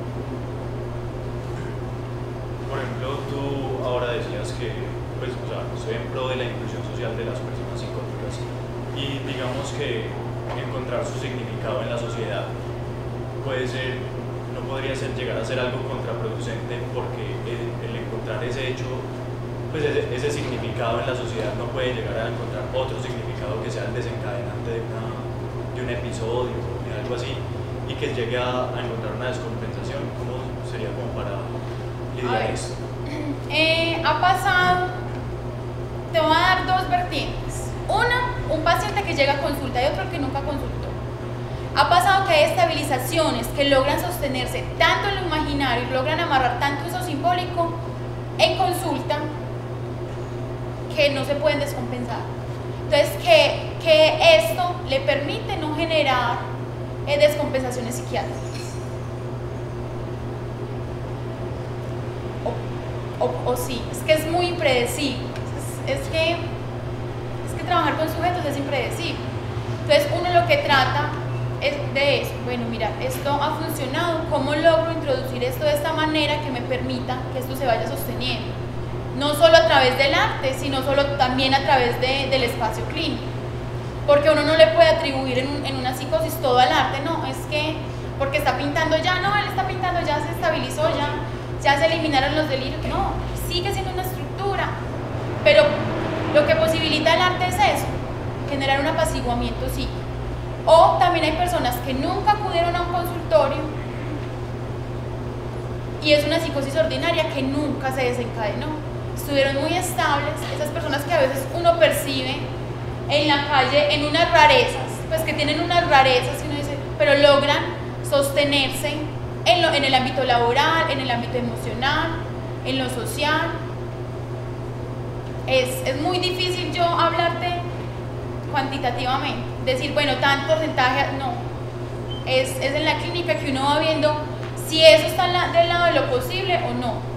Por ejemplo, tú ahora decías que, pues, o sea, estoy en pro de la inclusión social de las personas psicóticas y digamos que encontrar su significado en la sociedad puede ser, no podría ser llegar a ser algo contraproducente porque el, el encontrar ese hecho, pues ese, ese significado en la sociedad no puede llegar a encontrar otro significado que sea el desencadenante de, una, de un episodio o de algo así y que llegue a, a encontrar una descompensación. ¿Cómo sería como para lidiar esto? Eh, ha pasado, te voy a dar dos vertientes. Una, un paciente que llega a consulta y otro que nunca consultó. Ha pasado que hay estabilizaciones que logran sostenerse tanto en lo imaginario y logran amarrar tanto eso simbólico en consulta que no se pueden descompensar. Entonces, que, que esto le permite no generar eh, descompensaciones psiquiátricas. O, o, o sí, es que es muy impredecible. Es, es, que, es que trabajar con sujetos es impredecible. Entonces, uno lo que trata es de eso. Bueno, mira, esto ha funcionado. ¿Cómo logro introducir esto de esta manera que me permita que esto se vaya sosteniendo? No solo a través del arte, sino solo también a través de, del espacio clínico. Porque uno no le puede atribuir en, un, en una psicosis todo al arte, no, es que porque está pintando ya, no, él está pintando ya, se estabilizó, ya, ya se eliminaron los delirios, no, sigue siendo una estructura. Pero lo que posibilita el arte es eso, generar un apaciguamiento psíquico. O también hay personas que nunca acudieron a un consultorio y es una psicosis ordinaria que nunca se desencadenó. Estuvieron muy estables, esas personas que a veces uno percibe en la calle en unas rarezas, pues que tienen unas rarezas, y uno dice, pero logran sostenerse en, lo, en el ámbito laboral, en el ámbito emocional, en lo social. Es, es muy difícil yo hablarte cuantitativamente, decir, bueno, tanto porcentaje, no. Es, es en la clínica que uno va viendo si eso está la, del lado de lo posible o no.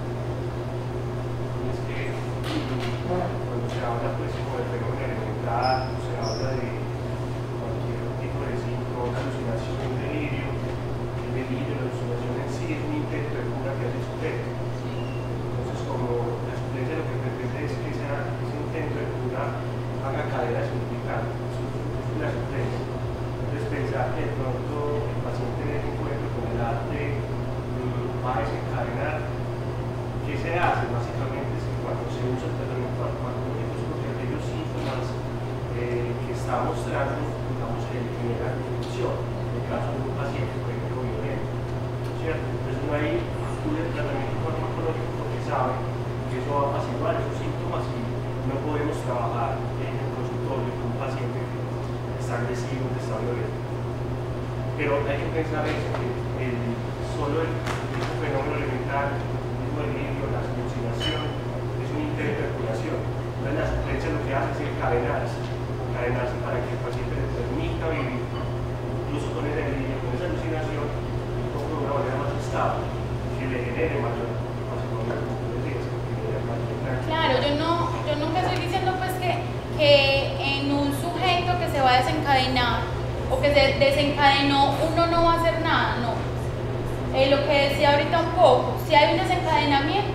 Cuando se habla pues como de fenómeno elemental, se habla de cualquier tipo de síntoma, alucinación, un delirio, el delirio, la alucinación en sí es un intento de cura que hace el sujeto. Entonces, como la suplencia lo que pretende es que esa, ese intento de cura haga cadena significante, eso es la suplencia. Entonces, pensar que de pronto el paciente en ese encuentro con el arte va a desencadenar, ¿qué se hace? Básicamente es que cuando se usa el tratamiento farmacológico es porque aquellos síntomas eh, que está mostrando, digamos, que generan confusión, en el caso de un paciente, por ejemplo, violento, ¿cierto? Entonces uno ahí acude al tratamiento farmacológico porque sabe que eso va a apaciguar esos síntomas y no podemos trabajar en el consultorio con un paciente que está agresivo, que está violento. Pero hay que pensar eso, que el, solo el, el fenómeno elemental, el delirio, la alucinación, es un intento de curación. Entonces la suplencia lo que hace es encadenarse, encadenarse para que el paciente le permita vivir, incluso con ese delirio, con esa alucinación, un poco de una manera más estable, que le genere mayor apaciguamiento, como tú decías, que genere mayor tranquilidad. Claro, yo, no, yo nunca estoy diciendo pues que, que en un sujeto que se va a desencadenar o que se desencadenó uno no va a hacer nada, no. Eh, lo que decía ahorita un poco, si hay un desencadenamiento,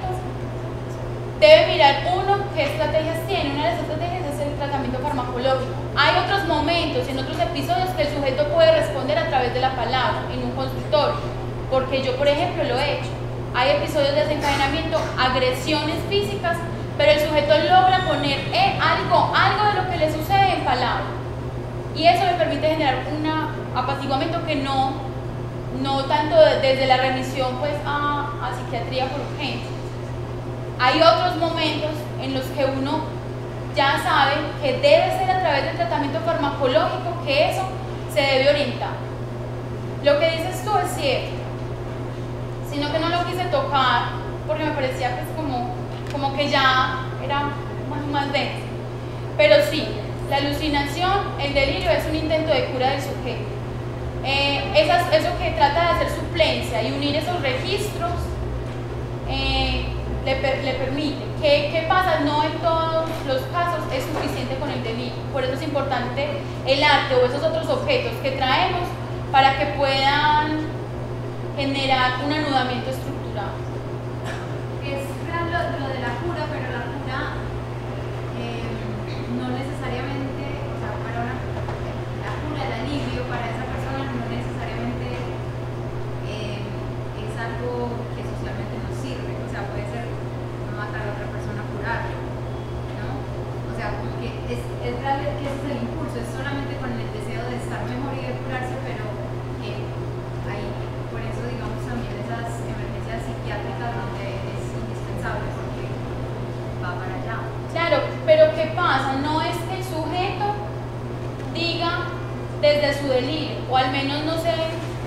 debe mirar uno qué estrategias tiene. Una de las estrategias es el tratamiento farmacológico. Hay otros momentos, en otros episodios, que el sujeto puede responder a través de la palabra en un consultorio, porque yo, por ejemplo, lo he hecho. Hay episodios de desencadenamiento, agresiones físicas, pero el sujeto logra poner eh, algo, algo de lo que le sucede en palabra, y eso le permite generar un apaciguamiento que no, no tanto desde la remisión pues, a, a psiquiatría por urgencia. Hay otros momentos en los que uno ya sabe que debe ser a través del tratamiento farmacológico que eso se debe orientar. Lo que dices tú es cierto, sino que no lo quise tocar porque me parecía que es como, como que ya era más, más denso. Pero sí, la alucinación, el delirio es un intento de cura del sujeto. Eh, esas, eso que trata de hacer suplencia y unir esos registros eh, le, per, le permite. ¿Qué, ¿Qué pasa? No en todos los casos es suficiente con el delirio. Por eso es importante el arte o esos otros objetos que traemos para que puedan generar un anudamiento estructural. Es real lo, lo de la cura, pero la cura eh, no necesariamente, o sea, para una, la cura, el alivio para esa persona no necesariamente eh, es algo que socialmente nos sirve. O sea, puede ser no matar a otra persona, curarlo, ¿no? O sea, como que es, es real que ese es el impulso, es solamente con el deseo de estar mejor y de curarse, pero que hay, por eso digamos también esas emergencias psiquiátricas donde es indispensable porque va para allá. Claro, pero ¿qué pasa? No es que el sujeto diga desde su delirio, o al menos no sé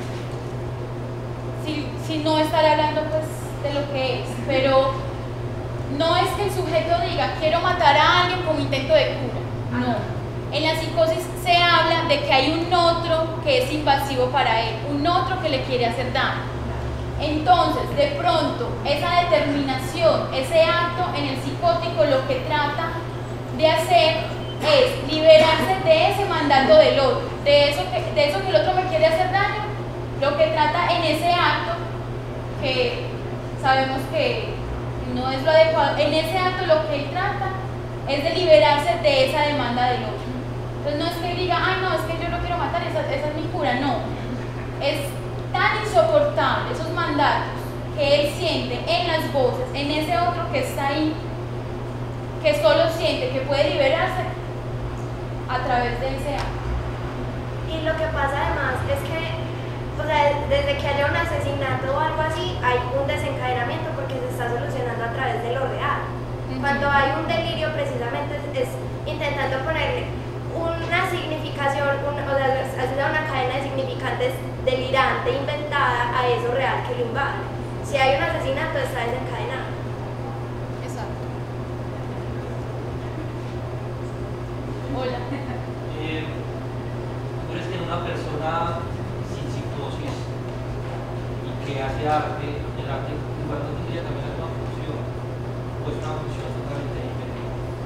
si, si no estará hablando pues de lo que es, pero no es que el sujeto diga quiero matar a alguien con intento de cura, no. En la psicosis se habla de que hay un otro que es invasivo para él, un otro que le quiere hacer daño. Entonces, de pronto, esa determinación, ese acto en el psicótico lo que trata de hacer es liberarse de ese mandato del otro, de eso que, de eso que el otro me quiere hacer daño, lo que trata en ese acto, que sabemos que no es lo adecuado, en ese acto lo que él trata es de liberarse de esa demanda del otro. Entonces no es que él diga, ay no, es que yo no quiero matar, esa, esa es mi cura, no. Es tan insoportable esos mandatos que él siente en las voces, en ese otro que está ahí, que solo siente que puede liberarse a través de ese acto. Y lo que pasa además es que, o sea, desde que haya un asesinato o algo así, hay un desencadenamiento porque se está solucionando a través de lo real. Cuando hay un delirio, precisamente es, es intentando ponerle una significación, un, o sea, hacer una cadena de significantes delirante, inventada a eso real que lo invade. Si hay un asesinato, está desencadenado. Exacto. Hola. Eh, ¿Tú crees que en una persona sin psicosis y que hace arte, el arte igual no tendría también alguna función? ¿O es una función totalmente diferente?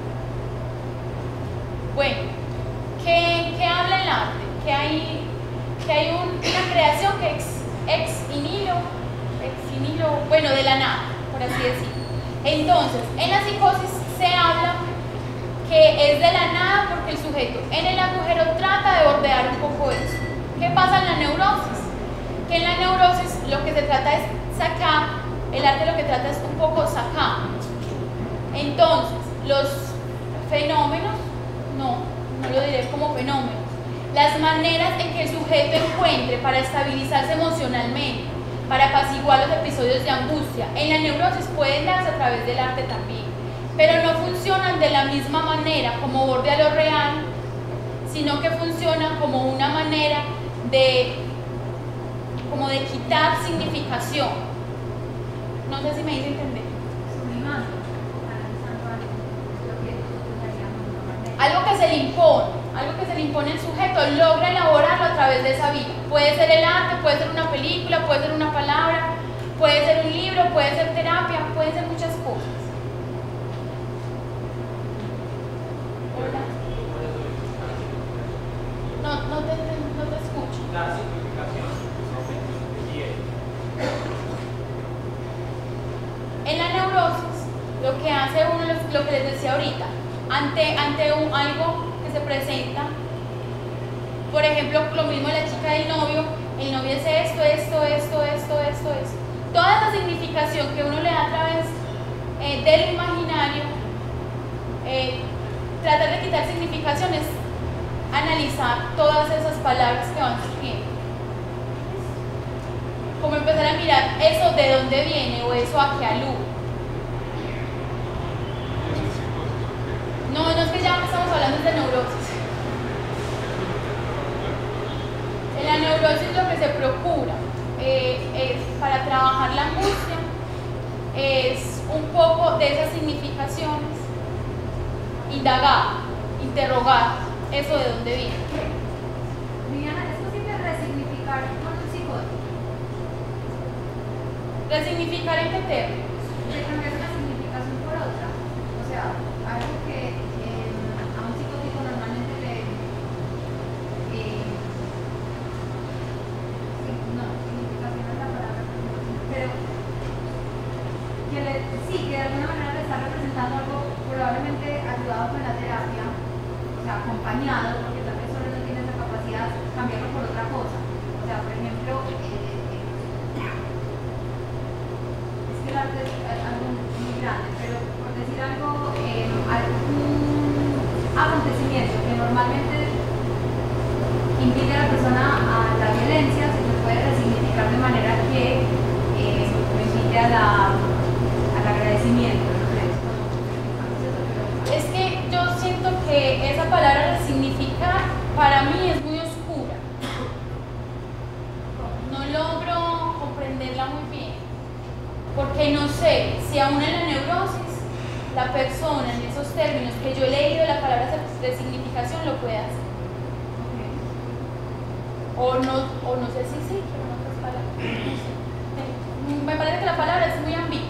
Bueno, ¿qué, qué habla el arte? Que hay, que hay un, una creación que ex, ex nihilo, ex nihilo, bueno, de la nada, por así decirlo. Entonces, en la psicosis se habla que es de la nada porque el sujeto en el agujero trata de bordear un poco eso. ¿Qué pasa en la neurosis? Que en la neurosis lo que se trata es sacar, el arte lo que trata es un poco sacar. Entonces, los fenómenos, no, no lo diré como fenómenos, las maneras en que el sujeto encuentre para estabilizarse emocionalmente, para apaciguar los episodios de angustia, en la neurosis pueden darse a través del arte también, pero no funcionan de la misma manera como borde a lo real, sino que funcionan como una manera de, como de quitar significación. No sé si me hice entender. Algo que se le impone, algo que se le impone al sujeto, logra elaborarlo a través de esa vía. Puede ser el arte, puede ser una película, puede ser una palabra, puede ser un libro, puede ser terapia, pueden ser muchas cosas. Hola. No, no te, no te escucho. La significación en la neurosis, lo que hace uno, lo que les decía ahorita, ante, ante un, algo que se presenta, por ejemplo, lo mismo la chica del novio, el novio es esto, esto, esto, esto, esto, esto. Toda esa significación que uno le da a través eh, del imaginario, eh, tratar de quitar significaciones, analizar todas esas palabras que van surgiendo. Como empezar a mirar eso de dónde viene o eso a qué alude. No, no es que ya estamos hablando de neurosis. En la neurosis lo que se procura eh, es, para trabajar la angustia, es un poco de esas significaciones, indagar, interrogar, eso de dónde viene. Viviana, ¿es posible resignificar con un psicólogo? ¿Resignificar en qué términos? De cambiar una significación por otra. O sea, algo que eh, a un psicótico normalmente le... Eh, no, significación es la palabra, pero que le, sí, que de alguna manera le está representando algo probablemente ayudado con la terapia, o sea, acompañado, porque tal vez solo no tiene esa capacidad, cambiarlo por otra cosa. O sea, por ejemplo, eh, es que el arte es algo muy grande, pero por decir algo, eh, algún acontecimiento que normalmente invite a la persona a la violencia, se le puede resignificar de manera que eh, lo invite a la, al agradecimiento, ¿no crees? Es que yo siento que esa palabra resignificar para mí es muy oscura. No logro comprenderla muy bien. Porque no sé si aún en la neurosis la persona en esos términos que yo he leído la palabra resignificación lo puede hacer. O no, o no sé si sí, pero en otras palabras. No sé. Me parece que la palabra es muy ambigua.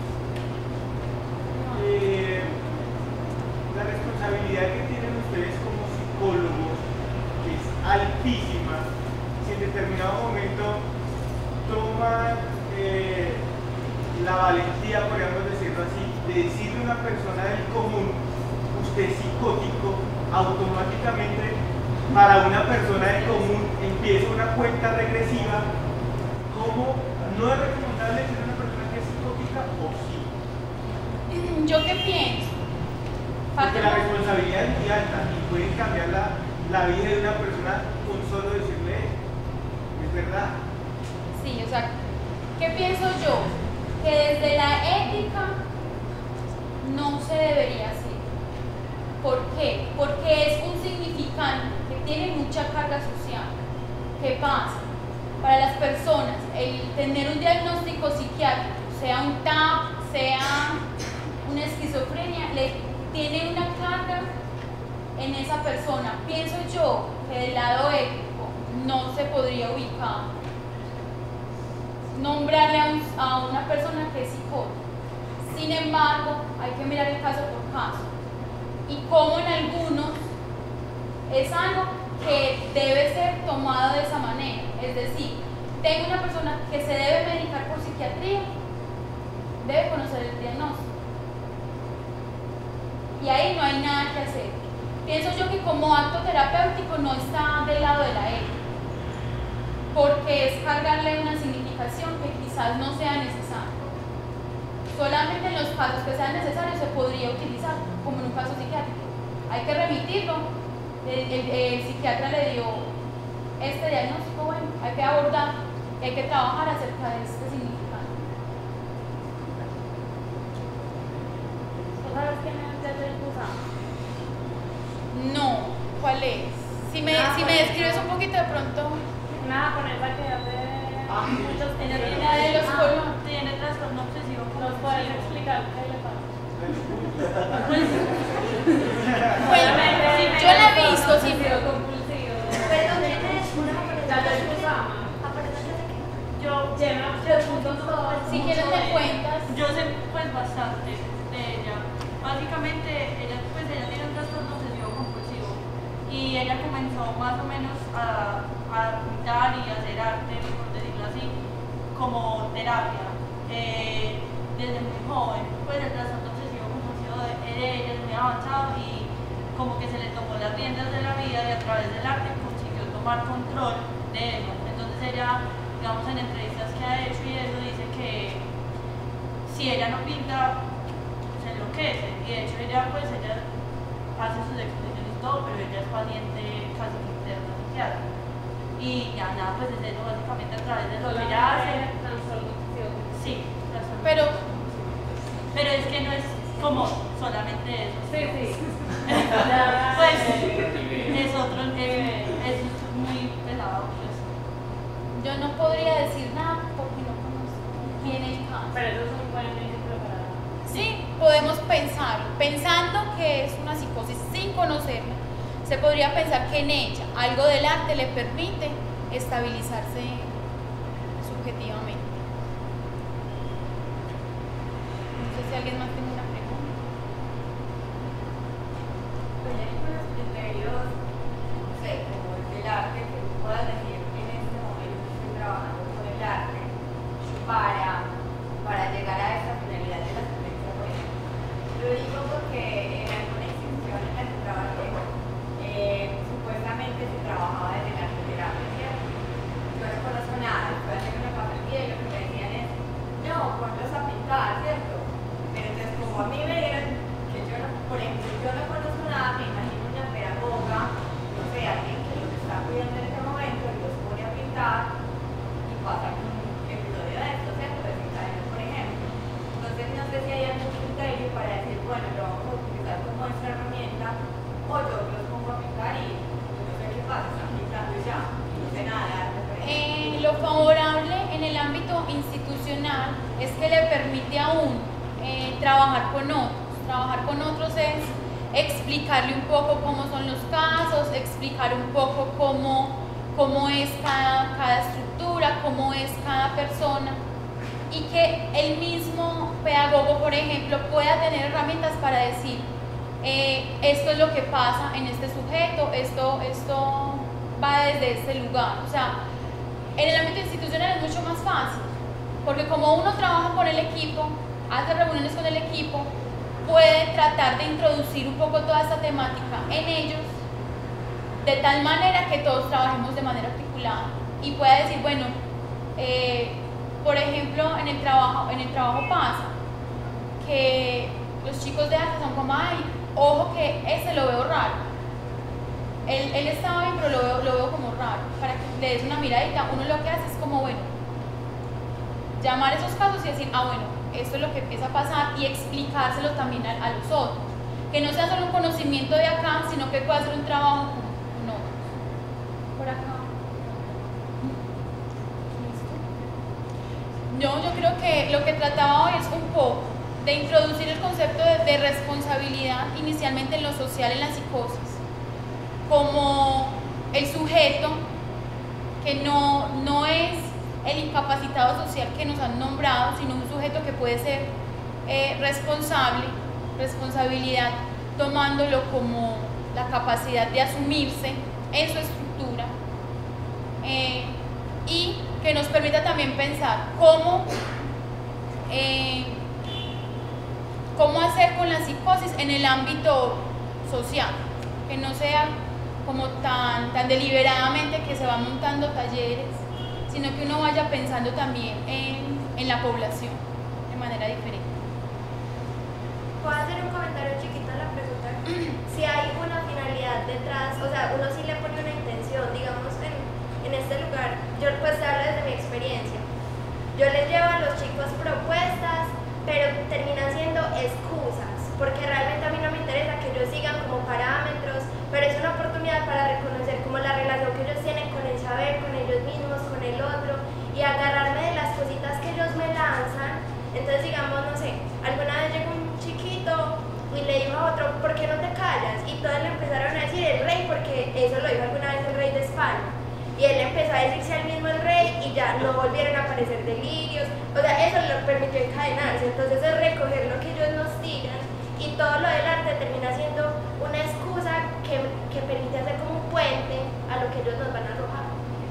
Eh, la responsabilidad que tienen ustedes como psicólogos es altísima. Si en determinado momento toman eh, la valentía, podríamos decirlo así, de decirle a una persona del común, usted es psicótico, automáticamente para una persona del común empieza una cuenta regresiva. ¿Cómo no es recomendable decir a una persona que es psicótica o sí? ¿Yo qué pienso? Porque la responsabilidad es muy alta y pueden cambiar la, la vida de una persona con solo decirle eso. ¿Es verdad? Sí, o sea, ¿qué pienso yo? Que desde la ética no se debería hacer. ¿Por qué? Porque es un significante que tiene mucha carga social. ¿Qué pasa? Para las personas, el tener un diagnóstico psiquiátrico, sea un T A P, sea una esquizofrenia, le tiene una carga en esa persona. Pienso yo que del lado ético no se podría ubicar, nombrarle a, un, a una persona que es psicótica. Sin embargo, hay que mirar el caso por caso. Y como en algunos es algo que debe ser tomado de esa manera. Es decir, tengo una persona que se debe medicar por psiquiatría, debe conocer el diagnóstico. Y ahí no hay nada que hacer. Pienso yo que como acto terapéutico no está del lado de la ética, porque es cargarle una significación que quizás no sea necesaria. Solamente en los casos que sean necesarios se podría utilizar, como en un caso psiquiátrico. Hay que remitirlo. El, el, el psiquiatra le dio este diagnóstico, bueno, hay que abordar y hay que trabajar acerca de este significado. ¿Tú sabes quién es Yayel Kusama? No, ¿cuál es? Si me, Ah, si me bueno. describes un poquito de pronto. Nada, con esa que hace muchos ella tiene tiene de los colores. Tiene trastorno obsesivo ¿Nos puedes explicar qué le pasa? Bueno, yo la he visto, sí. Compulsivo, compulsivo. Perdón, ¿quién es? Una japonesa. Yayel Kusama. ¿Japonesa de qué? Yo Llena de puntos todos. Si quieres me cuentas. Yo sé pues bastante de ella. Básicamente ella pues ella tiene un trastorno obsesivo compulsivo y ella comenzó más o menos a, a pintar y a hacer arte, por decirlo así, como terapia eh, desde muy joven. Pues el trastorno obsesivo compulsivo de, de ella es muy avanzado y como que se le tomó las riendas de la vida y a través del arte consiguió tomar control de eso. Entonces ella, digamos en entrevistas que ha hecho y eso, dice que si ella no pinta se enloquece, y de hecho ella pues ella hace sus exposiciones y todo, pero ella es paciente casi que interna psiquiatra y ya nada, pues es eso básicamente a través de lo que ella hace. Trastorno obsesivo. Sí, trastorno. Pero, pero es que no es como solamente eso. Sí, sí. Pues es otro, eh, eso es muy pelado. Pues. Yo no podría decir nada porque no conozco quién es el caso. Pero eso es un buen ejemplo para... Sí, podemos pensar, pensando que es una psicosis sin conocerla, se podría pensar que en ella algo del arte le permite estabilizarse subjetivamente. No sé si alguien más tiene una pregunta. Pues hay unos criterios, no sé, como el del arte, que tú puedas decir en este momento estoy trabajando con el arte para, para llegar a esa finalidad de la experiencia. Por ejemplo, lo digo porque en alguna institución en la que trabajé, eh, supuestamente se trabajaba desde la arteterapia, ¿cierto? Yo no conozco nada, después hacer una papelilla y lo que me decían es, no, ponlos a pintar, ¿cierto? Pero entonces como a mí me dieron que yo no, por ejemplo, yo no conozco nada, me imagino una pedagoga, no sé, alguien que los está cuidando en este momento y los pone a pintar y pasa con un episodio de esto, ¿cierto? Desencadenó, por ejemplo. Entonces no sé si hay algún criterio para decir, bueno, lo vamos a utilizar como nuestra herramienta o yo los pongo a pintar y no sé qué pasa, están pintando y ya, y no sé nada de arte, por ejemplo. Eh, lo favorable en el ámbito institucional es que le permite aún eh, trabajar con otros. Trabajar con otros es explicarle un poco cómo son los casos, explicar un poco cómo, cómo es cada, cada estructura, cómo es cada persona, y que el mismo pedagogo, por ejemplo, pueda tener herramientas para decir eh, esto es lo que pasa en este sujeto, esto, esto va desde este lugar. O sea, en el ámbito institucional es mucho más fácil, porque como uno trabaja con el equipo, hace reuniones con el equipo, puede tratar de introducir un poco toda esta temática en ellos, de tal manera que todos trabajemos de manera articulada y pueda decir, bueno, eh, por ejemplo, en el trabajo, en el trabajo pasa que los chicos de arte son como, ay, ojo que ese lo veo raro. Él, él estaba bien, pero lo veo, lo veo como raro. Para que le des una miradita, uno lo que hace es como, bueno, llamar esos casos y decir, ah, bueno, esto es lo que empieza a pasar, y explicárselo también a, a los otros. Que no sea solo un conocimiento de acá, sino que pueda ser un trabajo con otros. Por acá. ¿Listo? No, yo creo que lo que trataba hoy es un poco de introducir el concepto de, de responsabilidad inicialmente en lo social, en la psicosis, como el sujeto que no, no es el incapacitado social que nos han nombrado, sino un sujeto que puede ser eh, responsable, responsabilidad, tomándolo como la capacidad de asumirse en su estructura, eh, y que nos permita también pensar cómo, eh, cómo hacer con la psicosis en el ámbito social, que no sea como tan, tan deliberadamente que se van montando talleres, sino que uno vaya pensando también en, en la población de manera diferente. ¿Puedo hacer un comentario chiquito a la pregunta? Si hay una finalidad detrás, o sea, uno sí le pone una intención, digamos, en, en este lugar, yo pues hablo desde mi experiencia, yo les llevo a los chicos propuestas, pero terminan siendo excusas, porque realmente a mí no me interesa que ellos sigan como parámetros, pero es una oportunidad para reconocer como la relación que ellos tienen con el saber, con ellos mismos, con el otro, y agarrarme de las cositas que ellos me lanzan. Entonces, digamos, no sé, alguna vez llegó un chiquito y le dijo a otro, ¿por qué no te callas? Y todos le empezaron a decir el rey, porque eso lo dijo alguna vez el rey de España. Y él empezó a decirse al mismo el rey y ya no volvieron a aparecer delirios. O sea, eso lo permitió encadenarse. Entonces es recoger lo que ellos nos tiran, y todo lo del arte termina siendo una excusa que, que permite hacer como un puente a lo que ellos nos van a arrojar.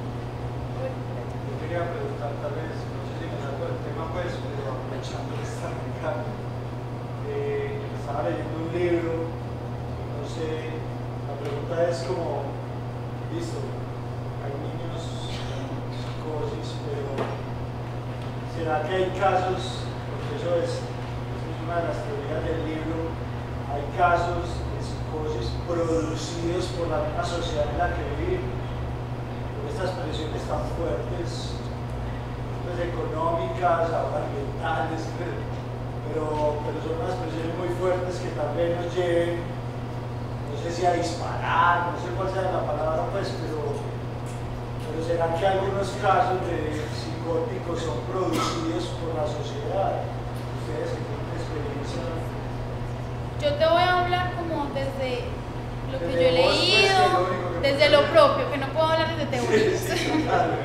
Yo quería preguntar, tal vez, no sé si me salgo del tema, pues, pero aprovechando que está acá, eh, estaba leyendo un libro, no sé, la pregunta es como, listo, hay niños con psicosis, pero ¿será que hay casos, porque eso es, eso es una de las teorías del libro, hay casos de psicosis producidos por la misma sociedad en la que vivimos, por estas presiones tan fuertes, pues económicas, ahora ambientales, pero pero, pero son unas presiones muy fuertes que tal vez nos lleven, no sé si a disparar, no sé cuál sea la palabra, pues, pero, pero será que algunos casos de psicóticos son producidos por la sociedad. Ustedes que tienen experiencia. Yo te voy a hablar como desde lo que Desde yo he vos, pues, leído, que lo único que desde puedes lo ver. propio, que no puedo hablar desde teorías. Sí, sí, claro.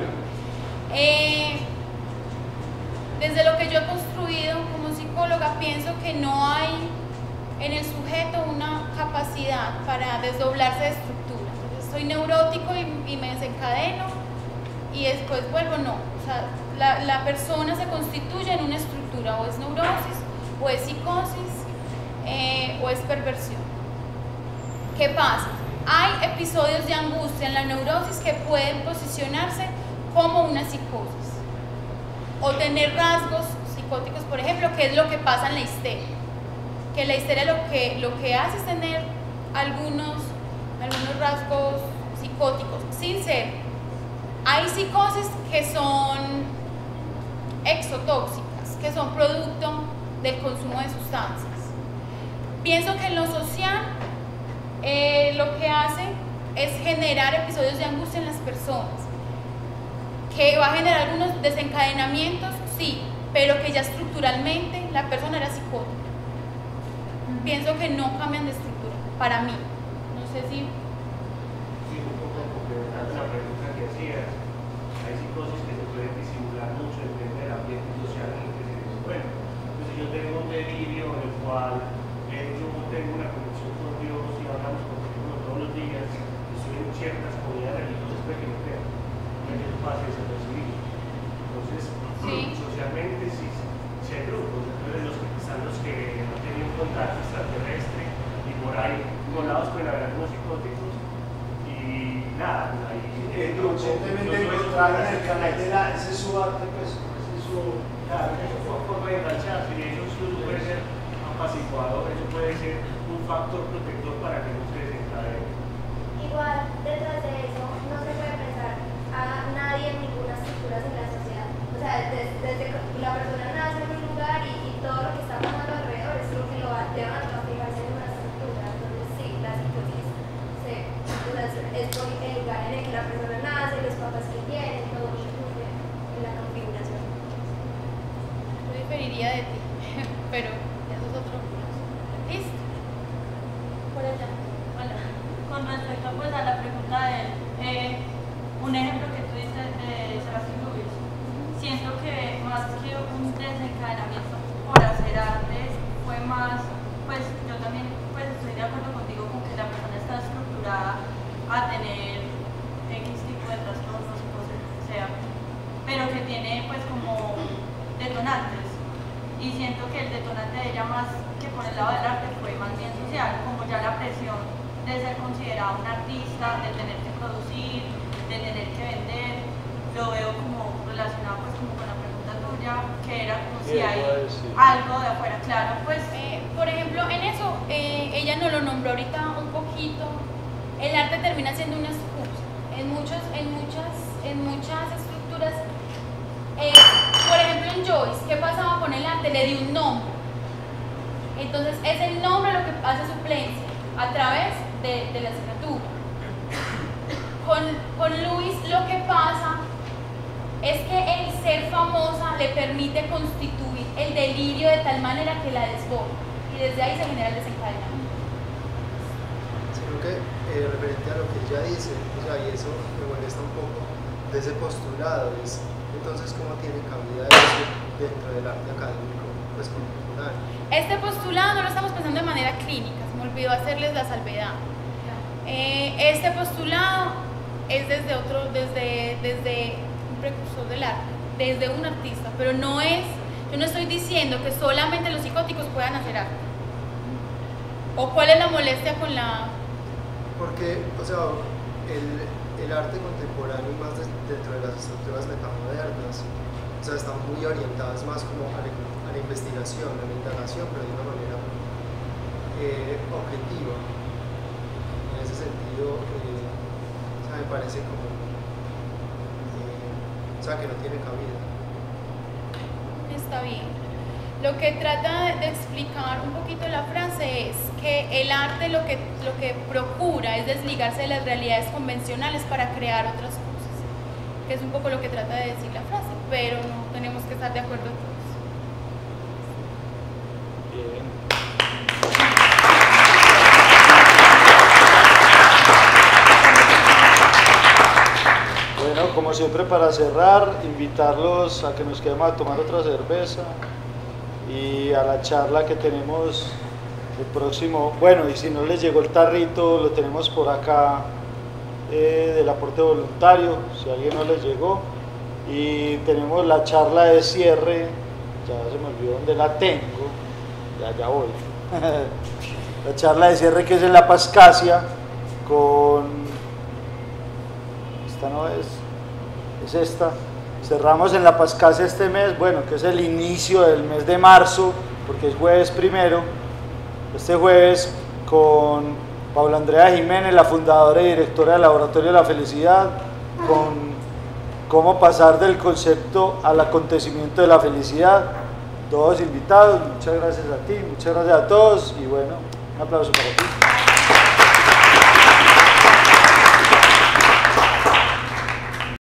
Eh, desde lo que yo he construido como psicóloga, pienso que no hay en el sujeto una capacidad para desdoblarse de estructura. Entonces, soy neurótico y, y me desencadeno y después vuelvo, no. O sea, la, la persona se constituye en una estructura, o es neurosis, o es psicosis, eh, o es perversión. ¿Qué pasa? Hay episodios de angustia en la neurosis que pueden posicionarse como una psicosis o tener rasgos psicóticos, por ejemplo, que es lo que pasa en la histeria. Que la histeria lo que, lo que hace es tener algunos, algunos rasgos psicóticos, sin ser. Hay psicosis que son exotóxicas, que son producto del consumo de sustancias. Pienso que en lo social eh, lo que hace es generar episodios de angustia en las personas, que va a generar algunos desencadenamientos, sí, pero que ya estructuralmente la persona era psicótica. Pienso que no cambian de estructura, para mí. No sé si... Sí, un poco complementando la pregunta que hacías, hay psicosis que se pueden disimular mucho, depende del ambiente social en el que se desenvuelve. Entonces yo tengo un delirio en el cual eh, yo tengo una conexión con Dios y hablamos con Dios todos los días, estoy en ciertas comunidades religiosas que me creo, y eso pasa desapercibido. Entonces, Sí. socialmente sí, sí hay grupos, entonces los que están los que no tienen un contacto extraterrestre y por ahí volados pueden haber algunos psicóticos y nada, ahí Que eh, conscientemente yo soy- encontraron en el canal de la, ese es su arte, pues, ese es su... Claro, eso fue una forma de engancharse y eso incluso puede ser apaciguador, eso puede ser un factor protector para que no se desencadene. Igual, detrás de eso, no se puede pensar a nadie en ninguna estructura en la sociedad. O sea, desde, desde que la persona nace en un lugar y, y todo lo que está pasando alrededor es lo que lo va llevando a fijarse en una estructura. Entonces, sí, la psicosis sí, o sea, es, es por el lugar en el que la persona nace, los papás que tienen, todo influye en la configuración. Yo diferiría de ti, pero eso es otro. ¿Listo? Por allá. Hola. Con respecto pues, a la pregunta de él, eh, un ejemplo que tú dices de Sebastián Luis, siento que más que un desencadenamiento por hacer arte, fue más, pues yo también pues, estoy de acuerdo contigo con que la persona está estructurada a tener X tipo de trastornos, cosas que sea, pero que tiene pues como detonantes. Y siento que el detonante de ella más que por el lado del arte fue más bien social, como ya la presión de ser considerada un artista, de tener que producir, de tener que vender, lo veo como relacionado pues como con la pregunta tuya, que era como si Sí, hay puede ser. algo de afuera, claro, pues Eh, por ejemplo, en eso, eh, ella nos lo nombró ahorita un poquito, el arte termina siendo una excusa. En, muchos, en, muchas, en muchas estructuras, eh, por ejemplo en Joyce, ¿qué pasaba con el arte? Le dio un nombre. Entonces es el nombre lo que hace suplencia a través de, de la escritura. Con, con Luis lo que pasa es que el ser famosa le permite constituir el delirio de tal manera que la desborda y desde ahí se genera el desencadenamiento. Sí, creo que eh, referente a lo que ella dice, o sea, y eso me molesta un poco de ese postulado, es entonces cómo tiene cabida eso dentro del arte académico, pues contemporáneo. Este postulado no lo estamos pensando de manera clínica, se me olvidó hacerles la salvedad. Eh, este postulado es desde otro, desde, desde un precursor del arte, desde un artista, pero no es, yo no estoy diciendo que solamente los psicóticos puedan hacer arte. ¿O cuál es la molestia con la...? Porque, o sea, el, el arte contemporáneo más de- dentro de las estructuras metamodernas, o sea, están muy orientadas más como a la, a la investigación, a la indagación, pero de una manera eh, objetiva. En ese sentido, eh, o sea, me parece como, eh, o sea, que no tiene cabida. Está bien. Lo que trata de explicar un poquito la frase es que el arte lo que, lo que procura es desligarse de las realidades convencionales para crear otras cosas, que es un poco lo que trata de decir la frase, pero no tenemos que estar de acuerdo todos. Bien. Bueno, como siempre, para cerrar, invitarlos a que nos quedemos a tomar otra cerveza y a la charla que tenemos el próximo, bueno, y si no les llegó el tarrito, lo tenemos por acá eh, del aporte voluntario, si a alguien no les llegó, y tenemos la charla de cierre, ya se me olvidó dónde la tengo, ya, ya voy, la charla de cierre que es en La Pascasia, con, esta no es, es esta, cerramos en La Pascasia este mes, bueno, que es el inicio del mes de marzo, porque es jueves primero, este jueves con Paula Andrea Jiménez, la fundadora y directora del Laboratorio de la Felicidad, con cómo pasar del concepto al acontecimiento de la felicidad. Todos invitados, muchas gracias a ti, muchas gracias a todos y bueno, un aplauso para ti.